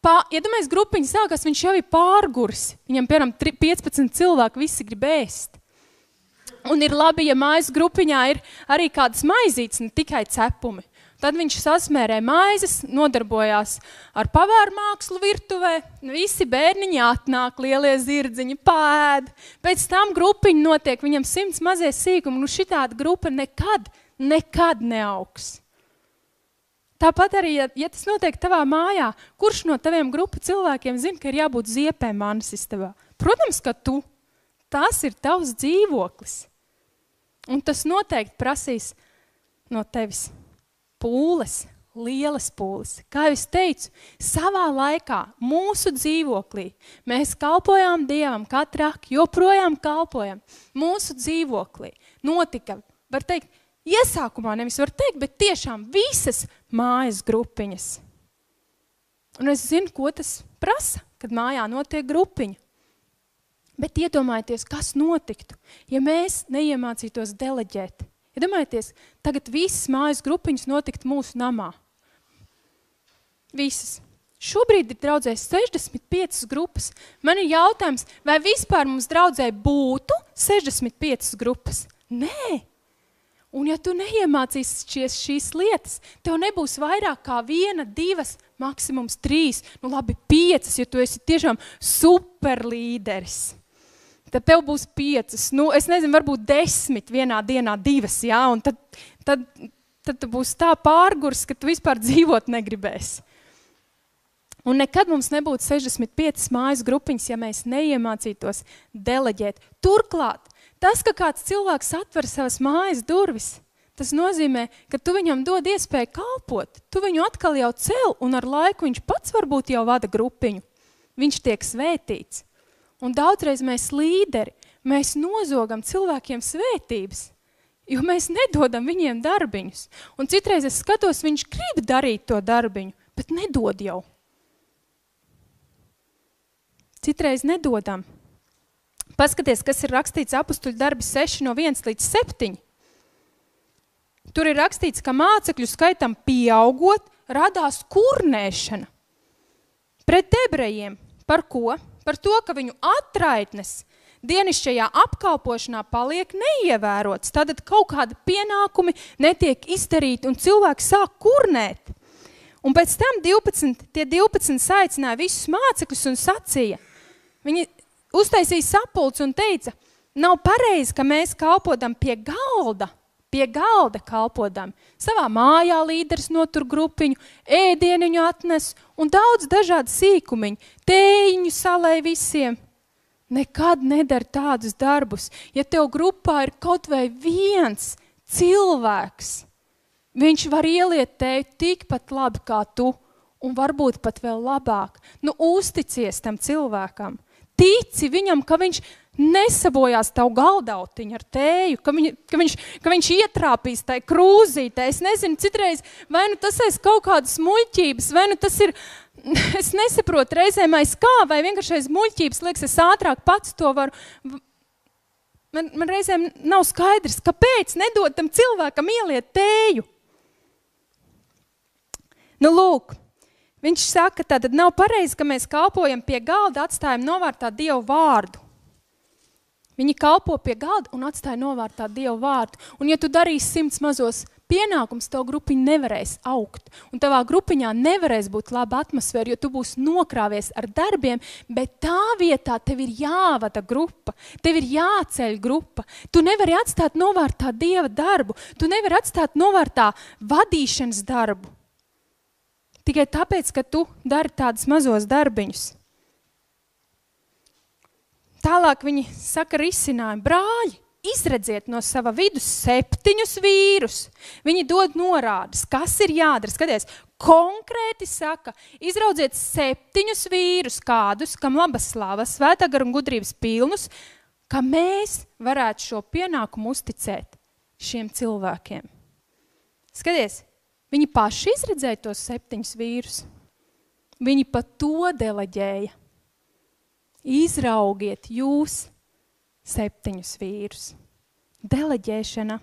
Iedomājies, grupiņa sākās, viņš jau ir pārgurs. Viņam, piemēram, 15 cilvēki visi grib ēst. Un ir labi, ja mājas grupiņā ir arī kādas maizītes, ne tikai cepumi. Tad viņš sasmērē maizes, nodarbojās ar pavāru mākslu virtuvē, visi bērniņi atnāk, lielie zirdziņi, pēd. Pēc tam grupiņa notiek, viņam 100 mazie sīkumi, šitāda grupa nekad neaugs. Tāpat arī, ja tas notiek tavā mājā, kurš no taviem grupu cilvēkiem zina, ka ir jābūt ziepēm mannas istabā? Protams, ka tu. Tas ir tavs dzīvoklis. Un tas noteikti prasīs no tevis pūles, lielas pūles. Kā es teicu, savā laikā, mūsu dzīvoklī, mēs kalpojām Dievam, joprojām kalpojam. Mūsu dzīvoklī notika, var teikt, iesākumā nevis var teikt, bet tiešām visas mājas grupiņas. Un es zinu, ko tas prasa, kad mājā notiek grupiņa. Bet iedomājieties, kas notiktu, ja mēs neiemācītos deleģēt. Iedomājieties, tagad visas mājas grupiņas notikt mūsu namā. Visas. Šobrīd ir draudzē 65 grupas. Man ir jautājums, vai vispār mums draudzē būtu 65 grupas? Nē. Un ja tu neiemācīsies šīs lietas, tev nebūs vairāk kā 1, 2, maksimums 3, 5, ja tu esi tiešām super līderis. Tad tev būs 5, es nezinu, varbūt 10 vienā dienā 2, jā, un tad būs tā pārgurs, ka tu vispār dzīvot negribēsi. Un nekad mums nebūtu 65 mājas grupiņas, ja mēs neiemācītos deleģēt. Turklāt, tas, ka kāds cilvēks atver savas mājas durvis, tas nozīmē, ka tu viņam dod iespēju kalpot. Tu viņu atkal jau cel, un ar laiku viņš pats varbūt jau vada grupiņu. Viņš tiek svētīts. Un daudzreiz mēs līderi, mēs nozogam cilvēkiem svētības, jo mēs nedodam viņiem darbiņus. Un citreiz es skatos, viņš grib darīt to darbiņu, bet nedod jau. Citreiz nedodam. Paskaties, kas ir rakstīts Apustuļu darbi 6 no 1 līdz 7. Tur ir rakstīts, ka mācekļu skaitam pieaugot, radās kurnēšana pret ebrejiem. Par ko? Par to, ka viņu atraitnes dienišķajā apkalpošanā paliek neievērots. Tātad kaut kādi pienākumi netiek izdarīti un cilvēki sāk kurnēt. Un pēc tam 12 saicināja visus mācekļus un sacīja. Viņi uztaisīja sapulci un teica, nav pareizi, ka mēs kalpodam pie galda kalpodam. Savā mājā līderis notur grupiņu, ēdieniņu atnes un daudz dažādu sīkumiņu, tējiņu salē visiem. Nekad nedari tādus darbus. Ja tev grupā ir kaut vai viens cilvēks, viņš var ieliet tevi tikpat labi kā tu un varbūt pat vēl labāk. Uzticies tam cilvēkam. Tici viņam, ka viņš nesabojās tavu galdautiņu ar tēju, ka viņš ietrāpīs tai krūzītē. Es nezinu, citreiz, vai tas aiz kaut kādas muļķības, vai tas ir, es nesaprotu reizēm aiz kā, vai vienkārši aiz muļķības, liekas, es ātrāk pats to varu. Man reizēm nav skaidrs, kāpēc nedod tam cilvēkam ieliet tēju. Lūk. Viņš saka, tātad nav pareizi, ka mēs kalpojam pie galda, atstājam novārtā Dievu vārdu. Viņi kalpo pie galda un atstāja novārtā Dievu vārdu. Un ja tu darīsi 100 mazos pienākums, tev grupiņa nevarēs augt. Un tavā grupiņā nevarēs būt laba atmosfēra, jo tu būsi nokrāvies ar darbiem, bet tā vietā tev ir jāvada grupa, tev ir jāceļ grupa. Tu nevari atstāt novārtā Dieva darbu, tu nevari atstāt novārtā vadīšanas darbu. Tikai tāpēc, ka tu dari tādus mazos darbiņus. Tālāk viņi saka risinājumu. Brāļi, izredziet no sava vidus 7 vīrus. Viņi dod norādes, kas ir jādara. Skaties, konkrēti saka, izraudziet 7 vīrus kādus, kam laba slava, svētā gara un gudrības pilnus, ka mēs varētu šo pienākumu uzticēt šiem cilvēkiem. Skaties, viņi paši izredzēja tos 7 vīrus. Viņi pat to deleģēja. Izraugiet jūs 7 vīrus. Deleģēšana.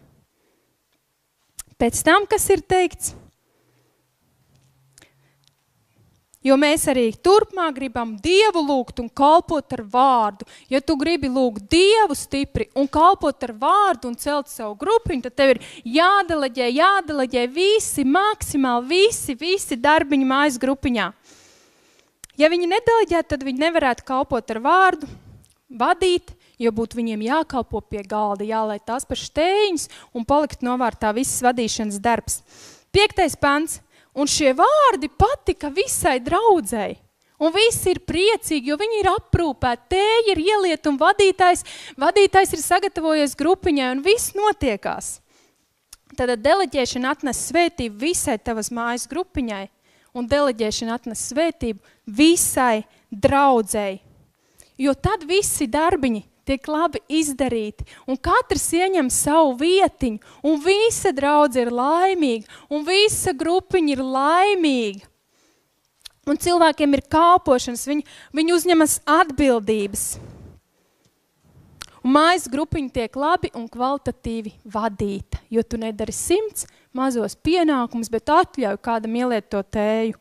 Pēc tam, kas ir teikts, Jo mēs arī turpmāk gribam Dievu lūgt un kalpot ar vārdu. Ja tu gribi lūgt Dievu stipri un kalpot ar vārdu un celt savu grupiņu, tad tev ir jādeleģē visi, maksimāli visi darbiņi mājas grupiņā. Ja viņi nedeleģētu, tad viņi nevarētu kalpot ar vārdu, vadīt, jo būtu viņiem jākalpo pie galda, jālai tās par štējiņas un palikt novārtā visas vadīšanas darbs. 5. pants. Un šie vārdi patika visai draudzei. Un visi ir priecīgi, jo viņi ir aprūpēti, tēji ir ieliet un vadītājs ir sagatavojies grupiņai un viss notiekās. Tad deleģēšana atnes svētību visai tavas mājas grupiņai un deleģēšana atnes svētību visai draudzei. Jo tad visi darbiņi tiek labi izdarīti, un katrs ieņem savu vietiņu, un visa draudze ir laimīga, un visa grupiņa ir laimīga. Un cilvēkiem ir kalpošanas, viņi uzņemas atbildības. Un mājas grupiņa tiek labi un kvalitatīvi vadīta, jo tu nedari 100 mazos pienākumus, bet atļauj kādam ieliet to tēju.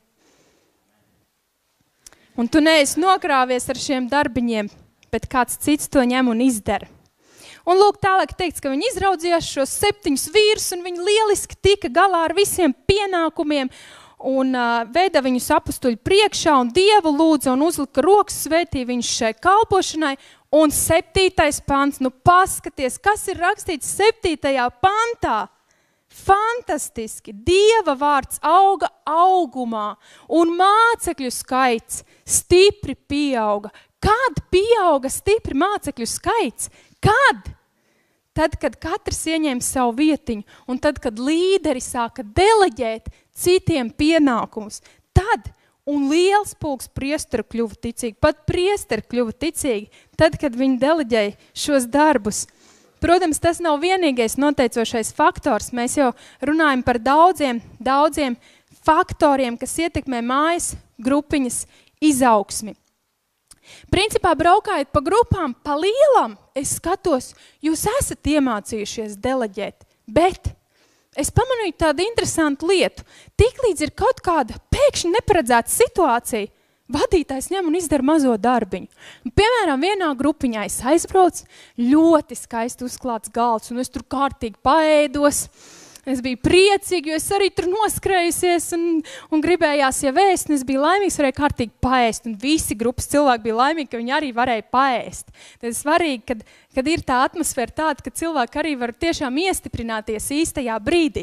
Un tu neesi nokrāvies ar šiem darbiņiem, bet kāds cits to ņem un izdara. Un lūk, tālāk teikts, ka viņi izraudzījās šos 7 vīrus, un viņi lieliski tika galā ar visiem pienākumiem, un veda viņus apustuļu priekšā, un Dievu lūdza, un uzlika rokas, svētīja viņus šai kalpošanai, un 7. pants, nu paskaties, kas ir rakstīts 7. pantā. Fantastiski, Dieva vārds auga augumā, un mācekļu skaits stipri pieauga. Kad pieauga stipri mācekļu skaits? Kad? Tad, kad katrs ieņēma savu vietiņu, un tad, kad līderi sāka deleģēt citiem pienākumus, tad, un liels pulks priesteru kļuva ticīgi, pat priesteri kļuva ticīgi, tad, kad viņi deleģēja šos darbus. Protams, tas nav vienīgais noteicošais faktors, mēs jau runājam par daudziem faktoriem, kas ietekmē mājas grupiņas izaugsmi. Principā, braukājot pa grupām, pa lielam, es skatos, jūs esat iemācījušies deleģēt, bet es pamanīju tādu interesantu lietu. Tiklīdz ir kaut kāda pēkšņi neparedzēta situācija, vadītājs ņem un izdara mazo darbiņu. Piemēram, vienā grupiņā es aizbraucu, ļoti skaisti uzklāts galds, un es tur kārtīgi paēdos. Es biju priecīgi, jo es arī tur noskrējusies un gribējās jau ēst, un es biju laimīgs, varēju kārtīgi paēst, un visi grupas cilvēki bija laimīgi, ka viņi arī varēja paēst. Tad ir svarīgi, kad ir tā atmosfēra tāda, ka cilvēki arī var tiešām iestiprināties īstajā brīdī.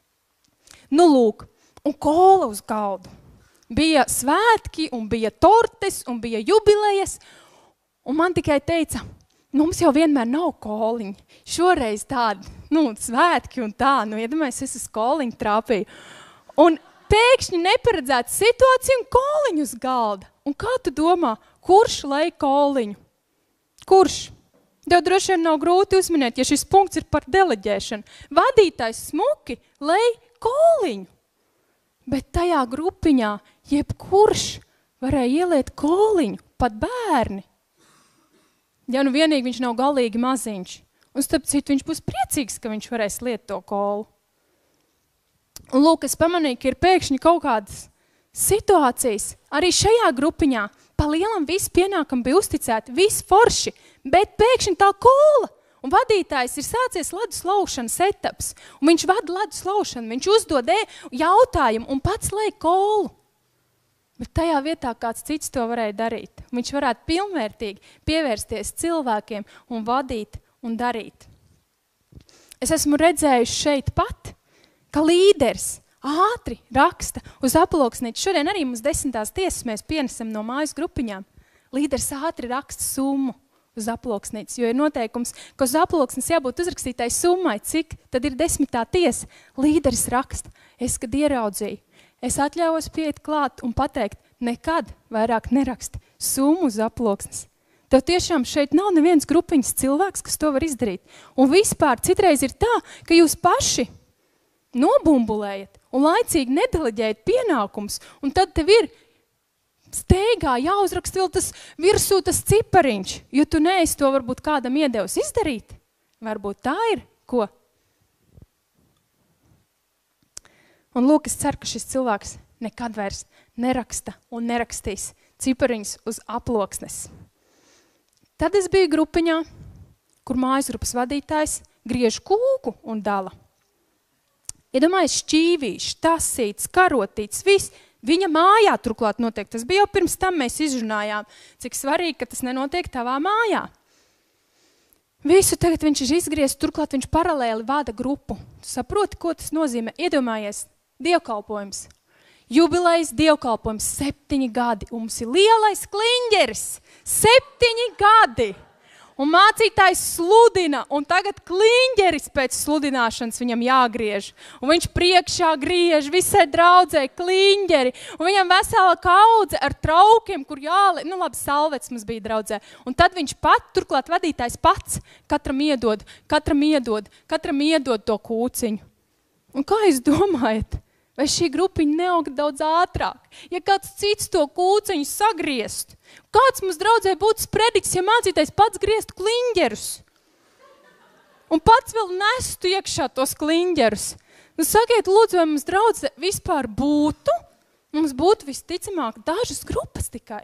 Nu lūk, un kola uz galdu. Bija svētki, un bija tortes, un bija jubilejas, un man tikai teica, mums jau vienmēr nav koliņi. Šoreiz tādi, svētki un tā, iedomājies, es uz koliņu trāpīju. Un pēkšņi neparedzēta situācija un koliņu uz galda. Un kā tu domā, kurš lej koliņu? Kurš? Tev droši vien nav grūti uzminēt, ja šis punkts ir par deleģēšanu. Vadītājs smuki lej koliņu. Bet tajā grupiņā jebkurš varēja ieliet koliņu, pat bērni. Ja nu vienīgi viņš nav galīgi maziņš. Un starp citu, viņš būs priecīgs, ka viņš varēs liet to kolu. Un lūk, es pamanīju, ka ir pēkšņi kaut kādas situācijas. Arī šajā grupiņā pa lielam visi pienākumi bija uzticēti, visi forši, bet pēkšņi tā kola. Un vadītājs ir sācies ledus laušanas etaps. Un viņš vada ledus laušanu, viņš uzdod jautājumu un pats lej kolu. Bet tajā vietā kāds cits to varēja darīt. Viņš varētu pilnvērtīgi pievērsties cilvēkiem un vadīt un darīt. Es esmu redzējuši šeit pat, ka līderis ātri raksta uz aploksnīti. Šodien arī mums 10. tiesas mēs pienesam no mājas grupiņām. Līderis ātri raksta summu uz aploksnītes, jo ir noteikums, ka uz aploksnes jābūt uzrakstītai summai, cik tad ir 10. tiesa. Līderis raksta, es kad ieraudzīju, es atļaujos pieiet klāt un pateikt, nekad vairāk neraksti summu uz aploksnes. Tev tiešām šeit nav neviens grupiņas cilvēks, kas to var izdarīt. Un vispār citreiz ir tā, ka jūs paši nobumbulējat un laicīgi nedeleģējat pienākums, un tad tev ir steigā jāuzrakst vēl tas virsū tas cipariņš, jo tu neesi to varbūt kādam iedevis izdarīt. Varbūt tā ir, ko? Un lūk, es ceru, ka šis cilvēks nekad vairs neraksta un nerakstīs cipariņus uz aploksnes. Tad es biju grupiņā, kur mājasgrupas vadītājs griež kūku un dala. Iedomājies, šķīvīši, tasīts, karotīts, viss. Viņa mājā turklāt notiek. Tas bija jau pirms tam mēs izrunājām, cik svarīgi, ka tas nenotiek tavā mājā. Visu tagad viņš ir izgriezts, turklāt viņš paralēli vada grupu. Tu saproti, ko tas nozīmē? Iedomājies, dievkalpojums. Jubilejas dievkalpojums 7 gadi. Un mums ir lielais kliņģeris. 7 gadi. Un mācītājs sludina, un tagad kliņģeris pēc sludināšanas viņam jāgriež. Un viņš priekšā griež visai draudzē kliņģeri. Un viņam vesela kaudze ar traukiem, kur jāli, labi, salvets mums bija draudzē. Un tad viņš turklāt vadītājs pats katram iedod to kūciņu. Un kā jūs domājat? Vai šī grupiņa neaug daudz ātrāk? Ja kāds cits to kūciņu sagriest, kāds mums draudzē būtu sprediks, ja mācītais pats griestu kliņģerus? Un pats vēl nestu iekšā tos kliņģerus. Nu, sakiet, lūdzu, vai mums draudzē vispār būtu? Mums būtu visticamāk dažas grupas tikai.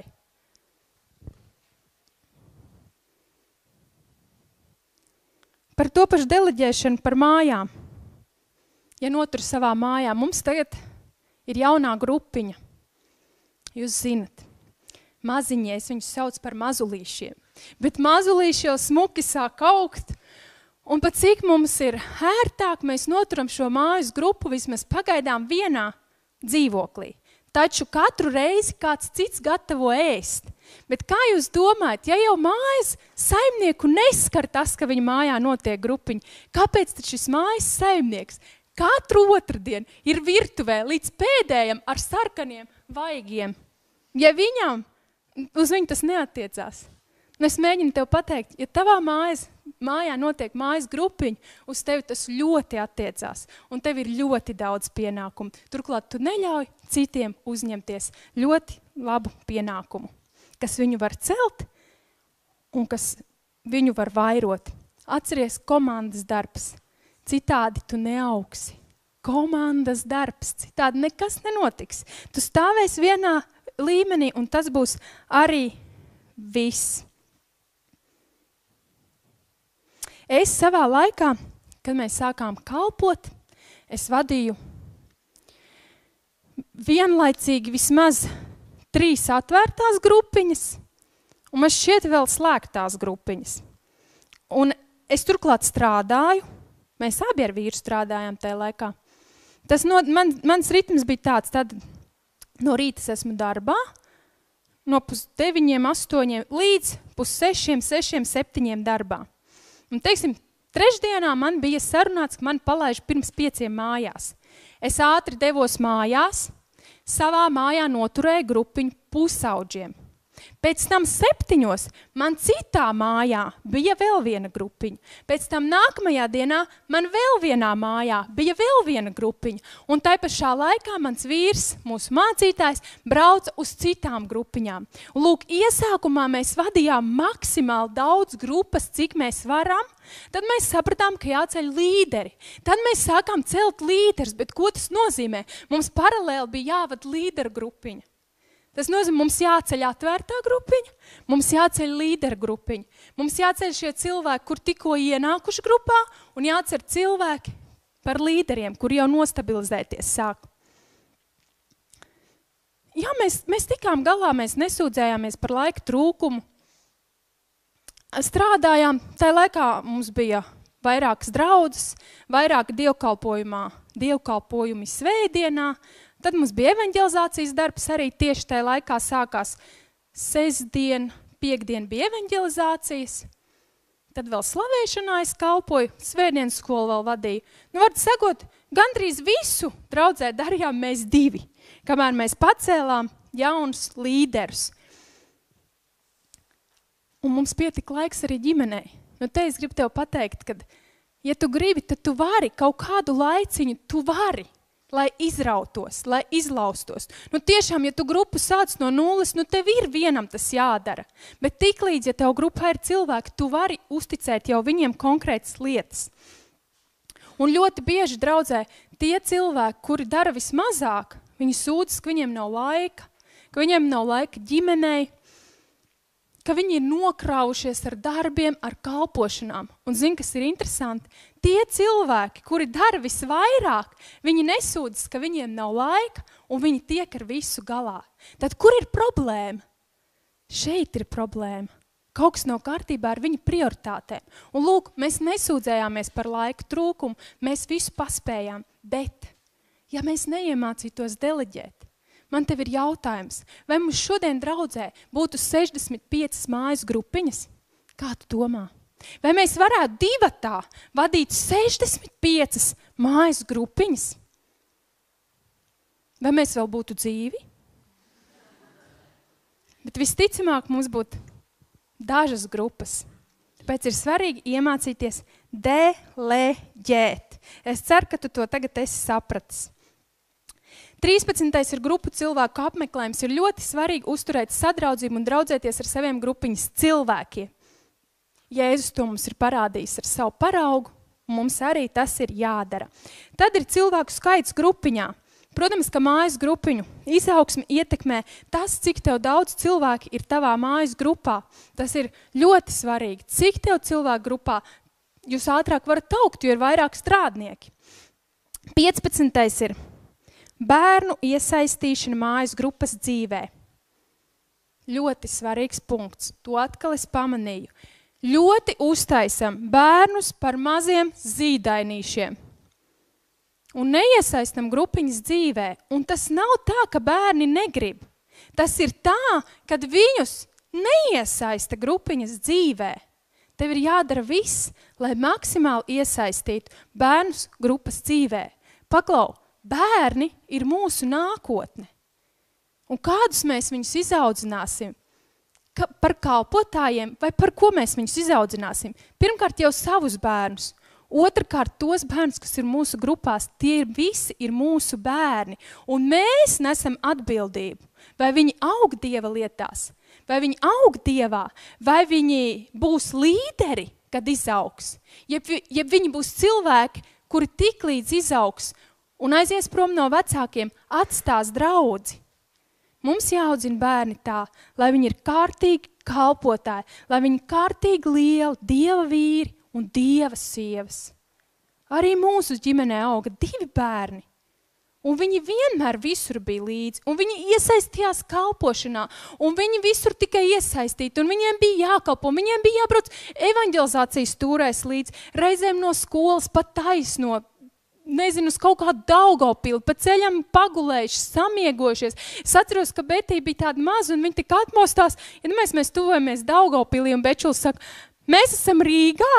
Par to pašu deleģēšanu par mājām. Ja notur savā mājā, mums tagad ir jaunā grupiņa. Jūs zinat, maziņies viņus sauc par mazulīšiem. Bet mazulīši jau smuki sāk augt. Un pat cik mums ir ērtāk, mēs noturam šo mājas grupu vismaz pagaidām vienā dzīvoklī. Taču katru reizi kāds cits gatavo ēst. Bet kā jūs domājat, ja jau mājas saimnieku neskar tas, ka viņa mājā notiek grupiņa, kāpēc tad šis mājas saimnieks katru otrdienu ir virtuvē līdz pēdējam ar sarkaniem vaigiem? Ja viņam, uz viņu tas neattiecās. Un es mēģinu tev pateikt, ja tavā mājā notiek mājas grupiņa, uz tevi tas ļoti attiecās. Un tev ir ļoti daudz pienākumu. Turklāt tu neļauj citiem uzņemties ļoti labu pienākumu, kas viņu var celt un kas viņu var vairot. Atceries, komandas darbs. Citādi tu neaugsi. Komandas darbs. Citādi nekas nenotiks. Tu stāvēsi vienā līmenī, un tas būs arī viss. Es savā laikā, kad mēs sākām kalpot, es vadīju vienlaicīgi vismaz 3 atvērtās grupiņas, un man šķiet vēl slēgtās grupiņas. Un es turklāt strādāju. Mēs abi ar vīru strādājām tajā laikā. Mans ritms bija tāds, tad no rīta esmu darbā, no 9, 8 līdz 5, 6, 7 darbā. Un, teiksim, trešdienā man bija sarunāts, ka man palaiž pirms 5 mājās. Es ātri devos mājās, savā mājā noturēju grupiņu pusaudžiem. Pēc tam 7 man citā mājā bija vēl viena grupiņa. Pēc tam nākamajā dienā man vēl vienā mājā bija vēl viena grupiņa. Un tai pašā laikā mans vīrs, mūsu mācītājs, brauca uz citām grupiņām. Un, lūk, iesākumā mēs vadījām maksimāli daudz grupas, cik mēs varam. Tad mēs sapratām, ka jāceļ līderi. Tad mēs sākām celt līderus, bet ko tas nozīmē? Mums paralēli bija jāvada līderu grupiņa. Tas nozīmē, mums jāceļ atvērtā grupiņa, mums jāceļ līderu grupiņa. Mums jāceļ šie cilvēki, kur tikko ienākuši grupā, un jācer cilvēki par līderiem, kuri jau nostabilizēties sāk. Jā, mēs tikām galā, mēs nesūdzējāmies par laika trūkumu. Strādājām, tajā laikā mums bija vairākas draudzes, vairāk dievkalpojumi svētdienā. Tad mums bija evaņģelizācijas darbs, arī tieši tajā laikā sākās sestdien, piekdien bija evaņģelizācijas. Tad vēl slavēšanā es kalpoju, svētdienas skolu vēl vadīju. Nu, var sakot, gandrīz visu draudzē darījām mēs 2, kamēr mēs pacēlām jaunus līderus. Un mums pietika laiks arī ģimenei. Nu, te es gribu tev pateikt, ka, ja tu gribi, tad tu vari kaut kādu laiciņu, tu vari. Lai izrautos, lai izlaustos. Nu tiešām, ja tu grupu sāc no 0, nu tev ir vienam tas jādara. Bet tiklīdz, ja tev grupā ir cilvēki, tu vari uzticēt jau viņiem konkrētas lietas. Un ļoti bieži draudzē tie cilvēki, kuri dara vismazāk, Viņi sūdzas, ka viņiem nav laika ģimenei, ka viņi ir nokraušies ar darbiem, ar kalpošanām. Un zini, kas ir interesanti? Tie cilvēki, kuri dara visvairāk, viņi nesūdzas, ka viņiem nav laika, un viņi tiek ar visu galā. Tad kur ir problēma? Šeit ir problēma. Kaut kas nav kārtībā ar viņu prioritātēm. Un lūk, mēs nesūdzējāmies par laika trūkumu, mēs visu paspējām. Bet, ja mēs neiemācītos deleģēt, man tev ir jautājums, vai mums šodien draudzē būtu 65 mājas grupiņas? Kā tu domā? Vai mēs varētu divatā vadīt 65 mājas grupiņas? Vai mēs vēl būtu dzīvi? Bet visticamāk mums būtu dažas grupas. Tāpēc ir svarīgi iemācīties deleģēt. Es ceru, ka tu to tagad esi sapratis. 13. ir grupu cilvēku apmeklējums. Ir ļoti svarīgi uzturēt sadraudzību un draudzēties ar saviem grupiņas cilvēkiem. Jēzus to mums ir parādījis ar savu paraugu, un mums arī tas ir jādara. Tad ir cilvēku skaits grupiņā. Protams, ka mājas grupiņu izaugsmi ietekmē tas, cik tev daudz cilvēki ir tavā mājas grupā. Tas ir ļoti svarīgi. Cik tev cilvēku grupā jūs ātrāk varat augt, jo ir vairāk strādnieki. 15. ir bērnu iesaistīšana mājas grupas dzīvē. Ļoti svarīgs punkts. To atkal es pamanīju. Ļoti uztaisam bērnus par maziem zīdainīšiem. Un neiesaistam grupiņas dzīvē. Un tas nav tā, ka bērni negrib. Tas ir tā, kad viņus neiesaista grupiņas dzīvē. Tev ir jādara viss, lai maksimāli iesaistītu bērnus grupas dzīvē. Paklau, bērni ir mūsu nākotne. Un kādus mēs viņus izaudzināsim? Par kalpotājiem vai par ko mēs viņus izaudzināsim? Pirmkārt jau savus bērnus. Otrkārt, tos bērnus, kas ir mūsu grupās, tie visi ir mūsu bērni. Un mēs nesam atbildību. Vai viņi aug Dieva lietās, vai viņi aug Dievā, vai viņi būs līderi, kad izaugs. Ja viņi būs cilvēki, kuri tiklīdz izaugs un aizies prom no vecākiem, atstās draudzi. Mums jāaudzina bērni tā, lai viņi ir kārtīgi kalpotāji, lai viņi kārtīgi lieli Dieva vīri un Dieva sievas. Arī mūsu ģimenē auga 2 bērni. Un viņi vienmēr visur bija līdzi. Un viņi iesaistījās kalpošanā. Un viņi visur tikai iesaistīti. Un viņiem bija jākalpo. Viņiem bija jābrauc evanģelizācijas tūrēs līdzi. Reizēm no skolas pat taisno. Nezinu, uz kaut kādu Daugavpili, pa ceļam pagulējuši, samiegojušies. Es atceros, ka Betī bija tāda maza un viņa tik atmostās. Ja mēs tuvojamies Daugavpilī un Bečuls saka, mēs esam Rīgā.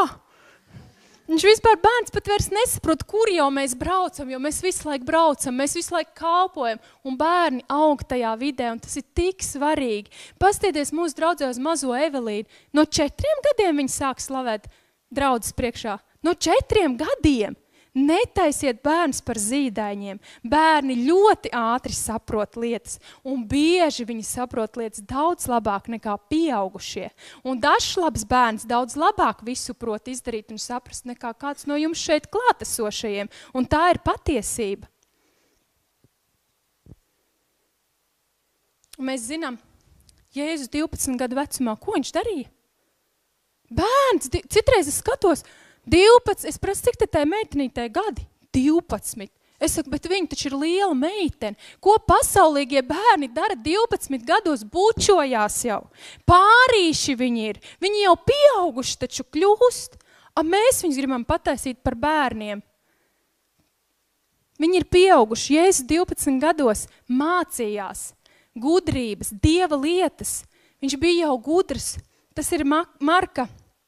Viņš vispār bērns pat vairs nesaprot, kur jau mēs braucam, jo mēs visu laiku braucam, mēs visu laiku kalpojam, un bērni aug tajā vidē, un tas ir tik svarīgi. Pastieties mūsu draudzē uz mazo Evelīnu. No 4 gadiem viņi sāk slavēt draudzes priekšā. No 4 gadiem. Netaisiet bērns par zīdaiņiem. Bērni ļoti ātri saprot lietas, un bieži viņi saprot lietas daudz labāk nekā pieaugušie. Un dažs labs bērns daudz labāk visu prot izdarīt un saprast nekā kāds no jums šeit klātesošajiem. Un tā ir patiesība. Mēs zinām, Jēzus 12 gadu vecumā, ko viņš darīja? Bērns, citreiz es skatos, 12, es prasu, cik te tai meitenītei gadi? 12. Es saku, bet viņa taču ir liela meitene. Ko pasaulīgie bērni dara 12 gados? Bučojās jau. Pārīši viņi ir. Viņi jau pieauguši taču kļūst. Mēs viņus gribam pataisīt par bērniem. Viņi ir pieauguši. Jēzus 12 gados mācījās gudrības, Dieva lietas. Viņš bija jau gudrs. Tas ir Marka.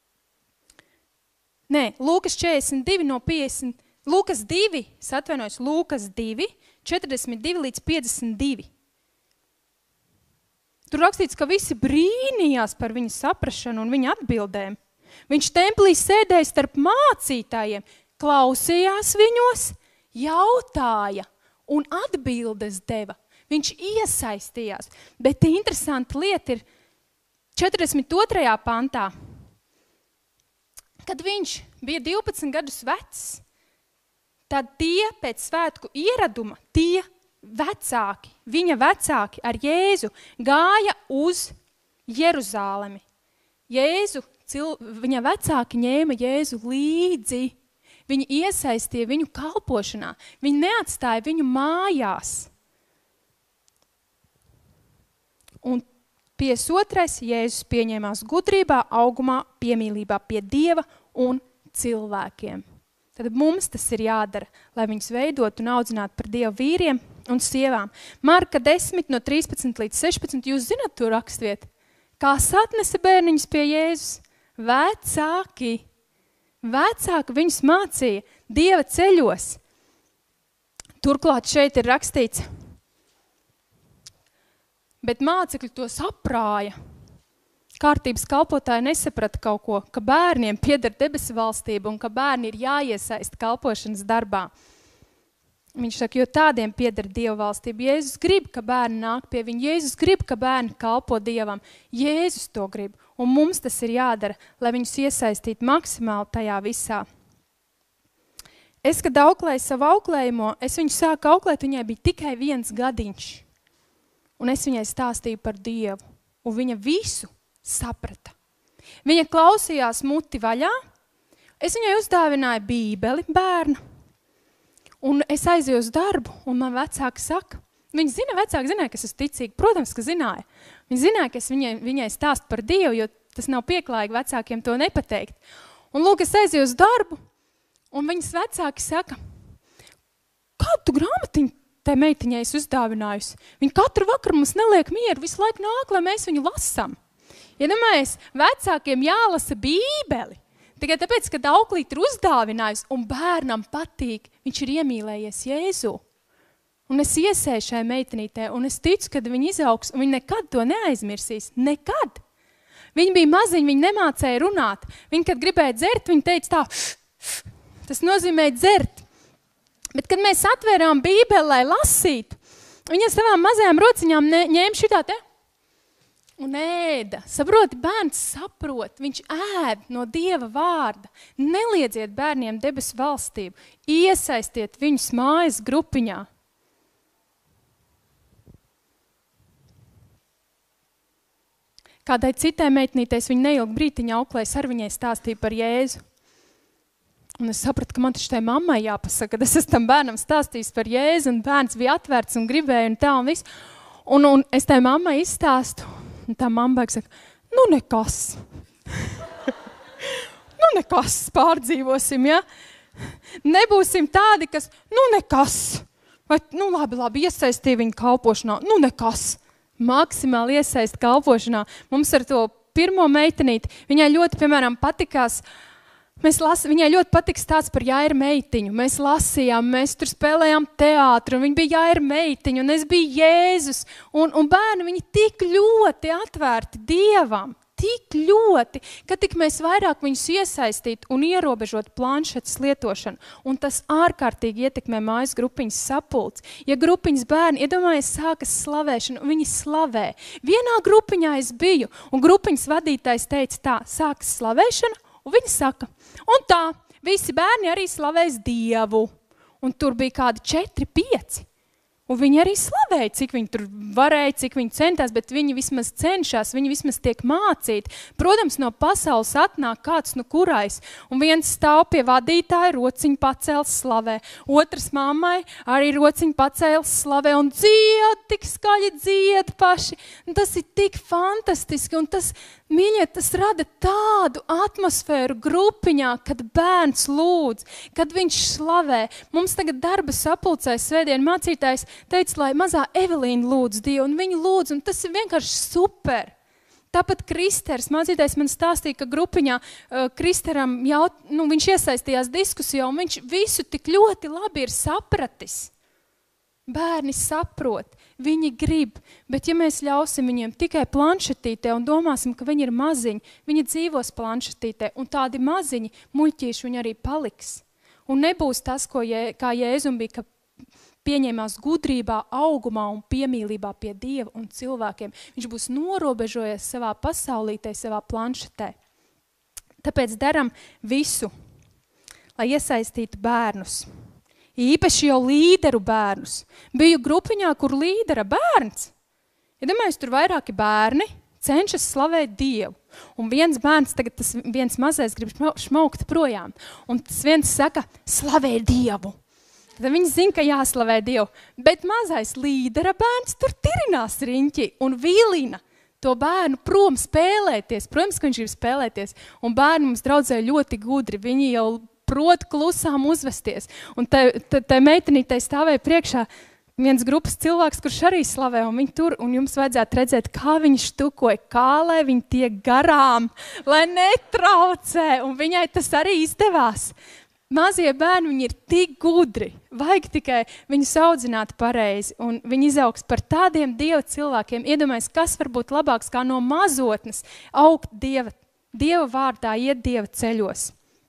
Lūkas 42 no 50, Lūkas 2, Lūkas 2, 42 līdz 52. Tur rakstīts, ka visi brīnījās par viņa saprašanu un viņa atbildēm. Viņš templī sēdēja starp mācītājiem, klausījās viņos, jautāja un atbildes deva. Viņš iesaistījās. Bet interesanta lieta ir 42. pantā. Kad viņš bija 12 gadus vecs, tad tie pēc svētku ieraduma, tie viņa vecāki ar Jēzu gāja uz Jeruzālemi. Viņa vecāki ņēma Jēzu līdzi. Viņi iesaistīja viņu kalpošanā. Viņi neatstāja viņu mājās. Un 52. Jēzus pieņēmās gudrībā, augumā, piemīlībā pie Dieva un cilvēkiem. Tad mums tas ir jādara, lai viņus veidot un audzinātu par Dievu vīriem un sievām. Marka 10 no 13 līdz 16, jūs zināt to rakstvietu? Kā satnesa bērniņus pie Jēzus? Vecāki viņus mācīja Dieva ceļos. Turklāt šeit ir rakstīts, bet mācekļi to saprāja. Kārtības kalpotāji nesaprata kaut ko, ka bērniem pieder debesu valstība un ka bērni ir jāiesaist kalpošanas darbā. Viņš saka, jo tādiem pieder Dieva valstība. Jēzus grib, ka bērni nāk pie viņa. Jēzus grib, ka bērni kalpo Dievam. Jēzus to grib. Un mums tas ir jādara, lai viņus iesaistītu maksimāli tajā visā. Es, kad auklēju savu auklējumu, es viņu sāku auklēt, viņai bija tikai 1 gadiņš. Un es viņai stāstīju par Dievu. Un viņa visu saprata. Viņa klausījās muti vaļā. Es viņai uzdāvināju bībeli bērnu. Un es aizēju uz darbu, un man vecāki saka, vecāki zināja, ka es esmu ticīga. Protams, ka zināja. Viņi zināja, ka es viņai stāstu par Dievu, jo tas nav pieklājīgi vecākiem to nepateikt. Un lūk, es aizēju uz darbu, un viņas vecāki saka, kādu tu grāmatiņu tai meitiņai es uzdāvinājusi? Viņa katru vakaru mums neliek mieru, visu laiku nāk, lai mēs viņu lasam. Ja domājies, vecākiem jālasa bībeli. Tikai tāpēc, kad auklīt ir uzdāvinājusi un bērnam patīk, viņš ir iemīlējies Jēzu. Un es iesēju šai meitenītē, un es ticu, kad viņa izaugs, un viņa nekad to neaizmirsīs. Nekad. Viņa bija maziņa, viņa nemācēja runāt. Viņa, kad gribēja dzert, viņa teica tā, tas nozīmē dzert. Bet, kad mēs atvērām bībeli, lai lasītu, viņa savām mazajām rociņām ņēma šitā te. Un ēda. Saproti, bērns saprot, viņš ēd no Dieva vārda. Neliedziet bērniem debesu valstību. Iesaistiet viņus mājas grupiņā. Kādai citai meitnītēs viņa neilgi brītiņa auklēs ar viņai stāstīja par Jēzu. Un es sapratu, ka man taču tai mammai jāpasaka, kad es esmu tam bērnam stāstījis par Jēzu, un bērns bija atvērts un gribēja un tā un viss. Un es tai mammai izstāstu. Un tā mamma bēg saka, nu nekas. Nu nekas, pārdzīvosim, ja? Nebūsim tādi, kas, nu nekas. Vai, nu labi, iesaistīja viņu kalpošanā, nu nekas. Maksimāli iesaist kalpošanā. Mums ar to pirmo meitenīti, viņai ļoti, piemēram, patikās, viņai ļoti patika stāsts par Jaira meitiņu. Mēs lasījām, mēs tur spēlējām teātru, un viņa bija Jaira meitiņa, un es biju Jēzus. Un bērni, viņi tik ļoti atvērti Dievam, tik ļoti, ka tik mēs vairāk viņus iesaistītu un ierobežot planšetes lietošanu. Un tas ārkārtīgi ietekmē mājas grupiņas sapulci. Ja grupiņas bērni, iedomājies, sākas slavēšana, viņi slavē. Vienā grupiņā es biju, un grupiņas vadītājs teica tā, sākas slavēšana, un viņi saka, un tā, visi bērni arī slavēs Dievu. Un tur bija kādi 4-5. Un viņi arī slavēja, cik viņi tur varēja, cik viņi centās, bet viņi vismaz cenšas, viņi vismaz tiek mācīti. Protams, no pasaules atnāk kāds nu kurais, un viens stāv pie vadītāja, rociņu pacēls slavē. Otrs mammai arī rociņu pacēls slavē, un dzied, tik skaļi dzied paši. Un tas ir tik fantastiski, un tas, mīļie, tas rada tādu atmosfēru grupiņā, kad bērns lūdz, kad viņš slavē. Mums tagad darba sapulcē svētdien mācītājs teica, lai mazā Evelīna lūdz Dievu, un viņa lūdz, un tas ir vienkārši super. Tāpat Kristers, mācītājs man stāstīja, ka grupiņā Kristeram viņš iesaistījās diskusijā, un viņš visu tik ļoti labi ir sapratis. Bērni saprot, viņi grib, bet ja mēs ļausim viņiem tikai planšetītē un domāsim, ka viņi ir maziņi, viņi dzīvos planšetītē, un tādi maziņi muļķīši viņi arī paliks. Un nebūs tas, kā Jēzum bija, ka pieņēmās gudrībā, augumā un piemīlībā pie Dieva un cilvēkiem. Viņš būs norobežojies savā pasaulītē, savā planšetē. Tāpēc daram visu, lai iesaistītu bērnus. Īpaši jau līderu bērnus. Biju grupiņā, kur līdera bērns. Iedomājies, tur vairāki bērni cenšas slavēt Dievu. Un viens bērns, tagad tas viens mazais grib šmaukt projām. Un tas viens saka, slavē Dievu. Tad viņi zina, ka jāslavē Dievu. Bet mazais līdera bērns tur tirinās riņķi un vīlina to bērnu prom spēlēties. Protams, ka viņš grib spēlēties. Un bērni mums draudzē ļoti gudri. Viņi jau prot klusām uzvesties. Un tai meitenītei stāvēja priekšā viens grupas cilvēks, kurš arī slavē, un viņi tur, un jums vajadzētu redzēt, kā viņi štukoja, kā lai viņi tiek garām, lai netraucē, un viņai tas arī izdevās. Mazie bērni, viņi ir tik gudri, vajag tikai viņus audzināt pareizi, un viņi izaugs par tādiem Dieva cilvēkiem. Iedomājies, kas var būt labāks, kā no mazotnes augt Dieva vārdā, iet Dieva ceļos.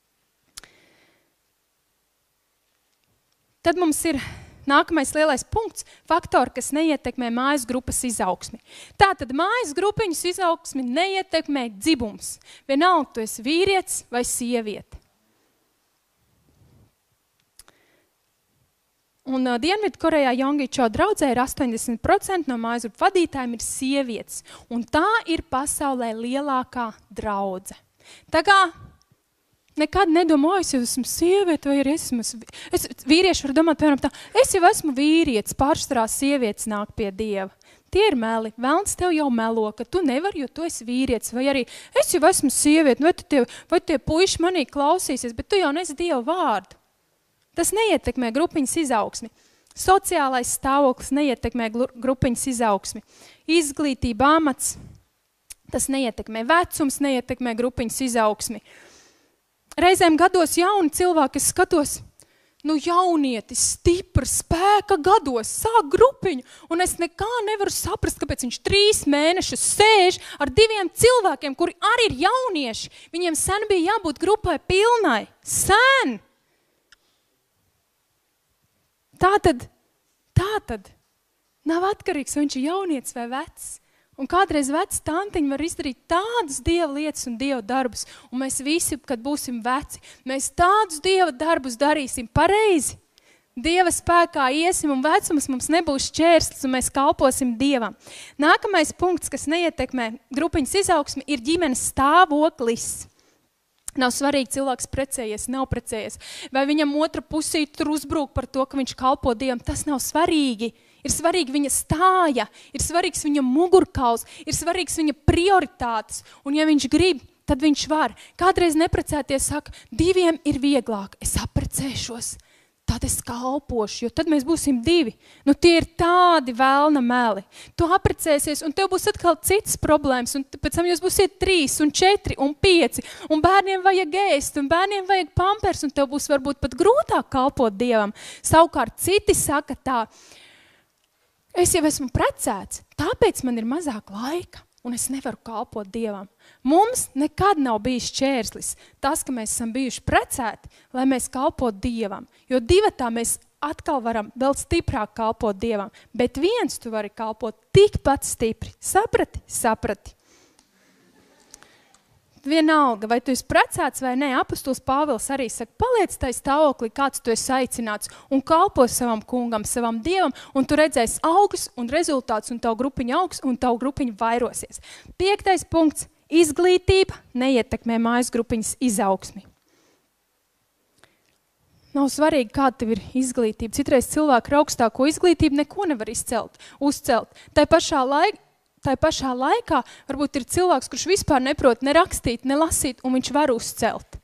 Tad mums ir nākamais lielais punkts, faktori, kas neietekmē mājas grupas izaugsmi. Tātad mājas grupiņas izaugsmi neietekmē dzimums. Vienalga, tu esi vīrietis vai sieviete. Un Dienvidkorejā Yonggi-cho draudzē ir 80% no mājas grupu vadītājiem ir sievietes. Un tā ir pasaulē lielākā draudze. Tā kā nekad nedomāju, es jau esmu sieviete vai arī es vīrieši var domāt, piemēram tā, es jau esmu vīrietis, pārsvarā sievietes nāk pie Dieva. Tie ir meli. Velns tev jau melo, ka tu nevari, jo tu esi vīrietis. Vai arī es jau esmu sieviete, vai tie puiši manī klausīsies, bet tu jau nesi Dieva vārdu. Tas neietekmē grupiņas izaugsmi. Sociālais stāvoklis neietekmē grupiņas izaugsmi. Izglītība, amats, tas neietekmē. Vecums neietekmē grupiņas izaugsmi. Reizēm gados jauni cilvēki, es skatos, jaunietis, stiprs, spēka gados, sāk grupiņu, un es nekā nevaru saprast, kāpēc viņš 3 mēnešus sēž ar 2 cilvēkiem, kuri arī ir jaunieši. Viņiem sen bija jābūt grupai pilnai. Sen! Tātad nav atkarīgs, vai viņš ir jaunietis vai vecs. Un kādreiz vecs tantiņi var izdarīt tādas Dieva lietas un Dieva darbus. Un mēs visi, kad būsim veci, mēs tādus Dieva darbus darīsim pareizi. Dieva spēkā iesim un vecums mums nebūs šķērslis un mēs kalposim Dievam. Nākamais punkts, kas neietekmē grupiņas izaugsmi, ir ģimenes stāvoklis. Nav svarīgi cilvēks precējies, nav precējies. Vai viņam otra pusī tur uzbrūk par to, ka viņš kalpo Dievam, tas nav svarīgi. Ir svarīgi viņa stāja, ir svarīgs viņa mugurkauls, ir svarīgs viņa prioritātes. Un ja viņš grib, tad viņš var. Kādreiz neprecēties saka, 2 ir vieglāk, es apprecēšos, tad es kalpošu, jo tad mēs būsim 2. Tie ir tādi velna meli. Tu apprecēsies, un tev būs atkal citas problēmas, un pēc tam jūs būsiet 3, un 4, un 5, un bērniem vajag ēst, un bērniem vajag pampers, un tev būs varbūt pat grūtāk kalpot Dievam. Savukārt citi saka tā, es jau esmu precēts, tāpēc man ir mazāk laika, un es nevaru kalpot Dievam. Mums nekad nav bijis šķērslis tas, ka mēs esam bijuši precēti, lai mēs kalpotu Dievam. Jo 2 mēs atkal varam vēl stiprāk kalpot Dievam. Bet 1 tu vari kalpot tikpat stipri. Saprati. Vienalga, vai tu esi precēts vai ne, apostols Pāvils arī saka, paliec tai stāvoklī, kāds tu esi aicināts, un kalpo savam kungam, savam Dievam, un tu redzēsi augus un rezultātus, un tavu grupiņu augs, un tavu grupiņu vairosies. 5. punkts. Izglītība neietekmē mājas grupiņas izaugsmi. Nav svarīgi, kāda tev ir izglītība. Citreiz cilvēki ar augstāko izglītību neko nevar uzcelt. Tai pašā laikā varbūt ir cilvēks, kurš vispār neprot ne rakstīt, ne lasīt, un viņš var uzcelt.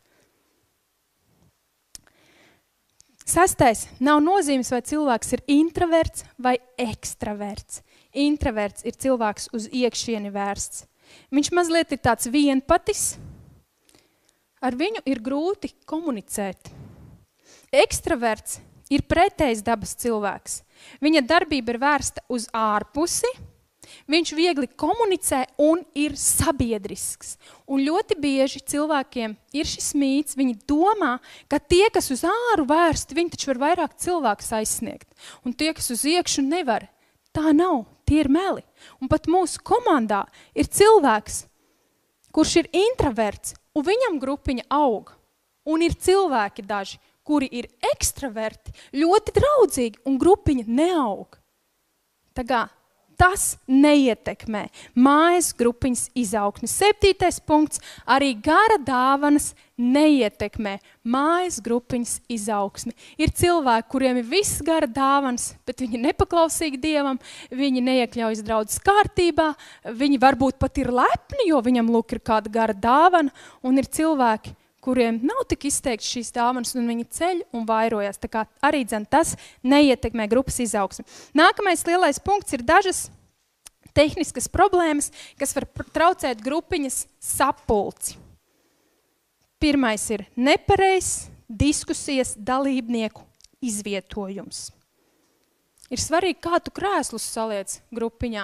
6. Nav nozīmes, vai cilvēks ir introverts vai ekstraverts. Introverts ir cilvēks uz iekšieni vērsts. Viņš mazliet ir tāds vienpatis, ar viņu ir grūti komunicēt. Ekstraverts ir pretējs dabas cilvēks. Viņa darbība ir vērsta uz ārpusi, viņš viegli komunicē un ir sabiedrisks. Un ļoti bieži cilvēkiem ir šis mīts, viņi domā, ka tie, kas uz āru vērsti, viņi taču var vairāk cilvēkus aizsniegt. Un tie, kas uz iekšu nevar. Tā nav, tie ir meli. Un pat mūsu komandā ir cilvēks, kurš ir introverts, un viņam grupiņa aug. Un ir cilvēki daži, kuri ir ekstraverti, ļoti draudzīgi un grupiņa neaug. Tagad tas neietekmē mājas grupiņas izaugsmi. 7. punkts, arī gara dāvanas neietekmē mājas grupiņas izaugsmi. Ir cilvēki, kuriem ir viss gara dāvanas, bet viņi nepaklausīgi Dievam, viņi neiekļaujas draudzes kārtībā, viņi varbūt pat ir lepni, jo viņam lūk ir kāda gara dāvana, un ir cilvēki, kuriem nav tik izteikti šīs dāvanas, un viņi ceļ un vairojas. Tā kā arī tas neietekmē grupas izaugsmi. Nākamais lielais punkts ir dažas tehniskas problēmas, kas var traucēt grupiņas sapulci. Pirmais ir nepareizs diskusijas dalībnieku izvietojums. Ir svarīgi, kā tu krēslus saliec grupiņā.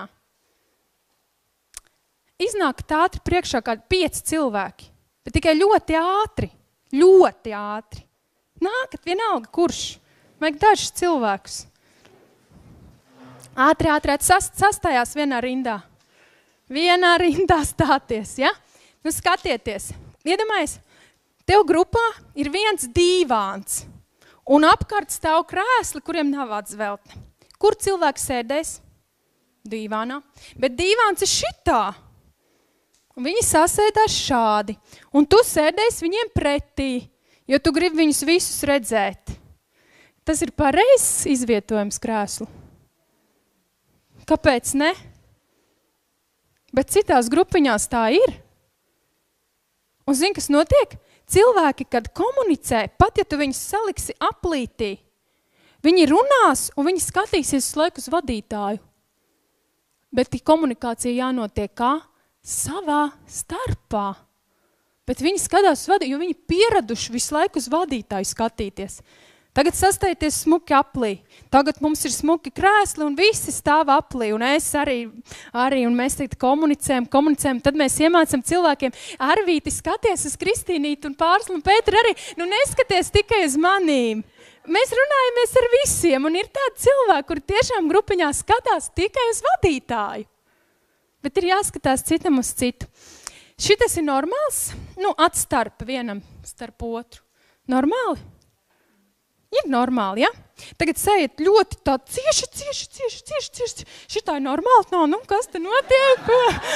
Iznāk ātri priekšā kādi 5 cilvēki. Bet tikai ļoti ātri. Nākat vienalga, kurš. Vajag dažus cilvēkus. Ātri sastājās vienā rindā. Vienā rindā stāties, ja? Nu skatieties. Iedomājies, tev grupā ir viens dīvāns. Un apkārt stāv krēsli, kuriem nav atzveltne. Kur cilvēks sēdēs? Dīvānā. Bet dīvāns ir šitā. Un viņi sasēdās šādi, un tu sēdēsi viņiem pretī, jo tu gribi viņus visus redzēt. Tas ir pareizs izvietojums krēslu. Kāpēc ne? Bet citās grupiņās tā ir. Un zini, kas notiek? Cilvēki, kad komunicē, pat ja tu viņus saliksi aplītī, viņi runās un viņi skatīsies laiku uz vadītāju. Bet komunikācija jānotiek kā? Savā starpā. Bet viņi skatās uz vadītāju, jo viņi pieraduši visu laiku uz vadītāju skatīties. Tagad sastājieties smuki aplī. Tagad mums ir smuki krēsli un visi stāv aplī. Un es arī un mēs tagad komunicējam. Tad mēs iemācam cilvēkiem, Arvīti, skaties uz Kristīnīti un Pārslu un Pēteri arī. Nu neskaties tikai uz manīm. Mēs runājamies ar visiem un ir tādi cilvēki, kuri tiešām grupiņā skatās tikai uz vadītāju. Bet ir jāskatās citam uz citu. Šitas ir normāls? Nu, atstarp vienam starp otru. Normāli? Ir normāli, ja? Tagad sējiet ļoti tā cieši. Šitā ir normāli? No, nu, kas te notiek?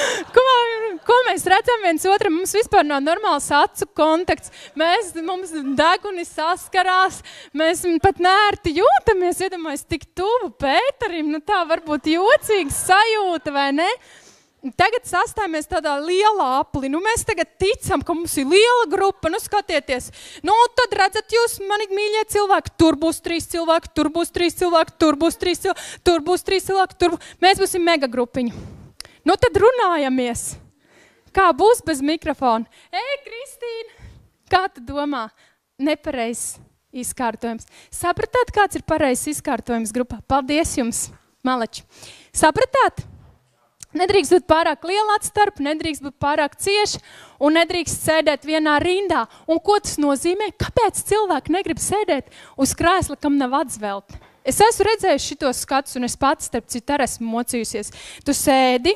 Ko mēs redzam viens otram? Mums vispār nav normāls acu kontakts. Mums deguni saskarās. Mēs pat nērti jūtamies. Iedomājies tik tuvu Pēterim. Nu, tā varbūt jocīga sajūta, vai ne? Tagad sastājamies tādā lielā aplī. Nu, mēs tagad ticam, ka mums ir liela grupa. Nu, skatieties. Nu, tad redzat jūs, mani mīļie cilvēki, tur būs 3 cilvēki, tur būs 3 cilvēki, tur būs 3 cilvēki, tur būs 3 cilvēki, Mēs būsim mega grupiņa. Nu, tad runājamies. Kā būs bez mikrofona? Kristīna, kā tu domā? Nepareizs izkārtojums. Sapratāt, kāds ir pareizs izkārtojums grupā? Paldies jums, maleči. Sapratāt? Nedrīkst būt pārāk liela atstarp, nedrīkst būt pārāk cieši un nedrīkst sēdēt vienā rindā. Un ko tas nozīmē? Kāpēc cilvēki negrib sēdēt uz krēsla, kam nav atzveltne? Es esmu redzējusi šitos skatus un es pats starp citu arī esmu mocījusies. Tu sēdi,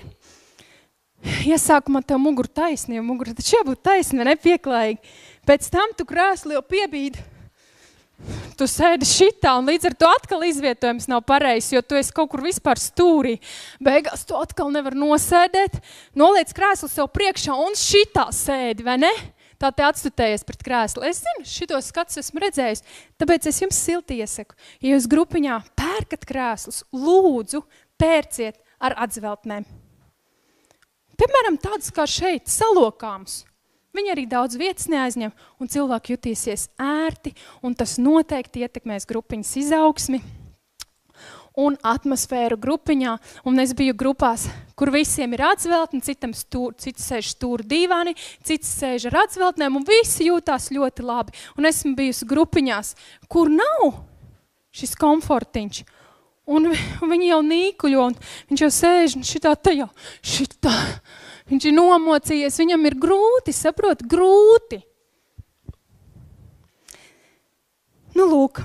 iesākumā tev muguru taisni, jo muguru taču jābūt taisni, nepieklājīgi. Pēc tam tu krēsli jau piebīdi. Tu sēdi šitā un līdz ar to atkal izvietojums nav pareizs, jo tu esi kaut kur vispār stūrī. Beigās tu atkal nevar nosēdēt, noliec krēslu sev priekšā un šitā sēdi, vai ne? Tā te atstutējies pret krēslu. Es zinu, šitos skatus esmu redzējis, tāpēc es jums silti iesaku. Ja jūs grupiņā pērkat krēslus, lūdzu, pērciet ar atzveltnēm. Piemēram, tādus kā šeit, salokāmus. Viņi arī daudz vietas neaizņem, un cilvēki jutīsies ērti, un tas noteikti ietekmēs grupiņas izaugsmi un atmosfēru grupiņā. Un es biju grupās, kur visiem ir atzveltni, cits sēž stūri dīvāni, cits sēž ar atzveltnēm, un visi jūtās ļoti labi. Un esmu bijusi grupiņās, kur nav šis komfortiņš. Un viņi jau nīkuļo, un viņš jau sēž, un šitā. Viņš ir nomocījies, viņam ir grūti, saprot, grūti. Nu, lūk.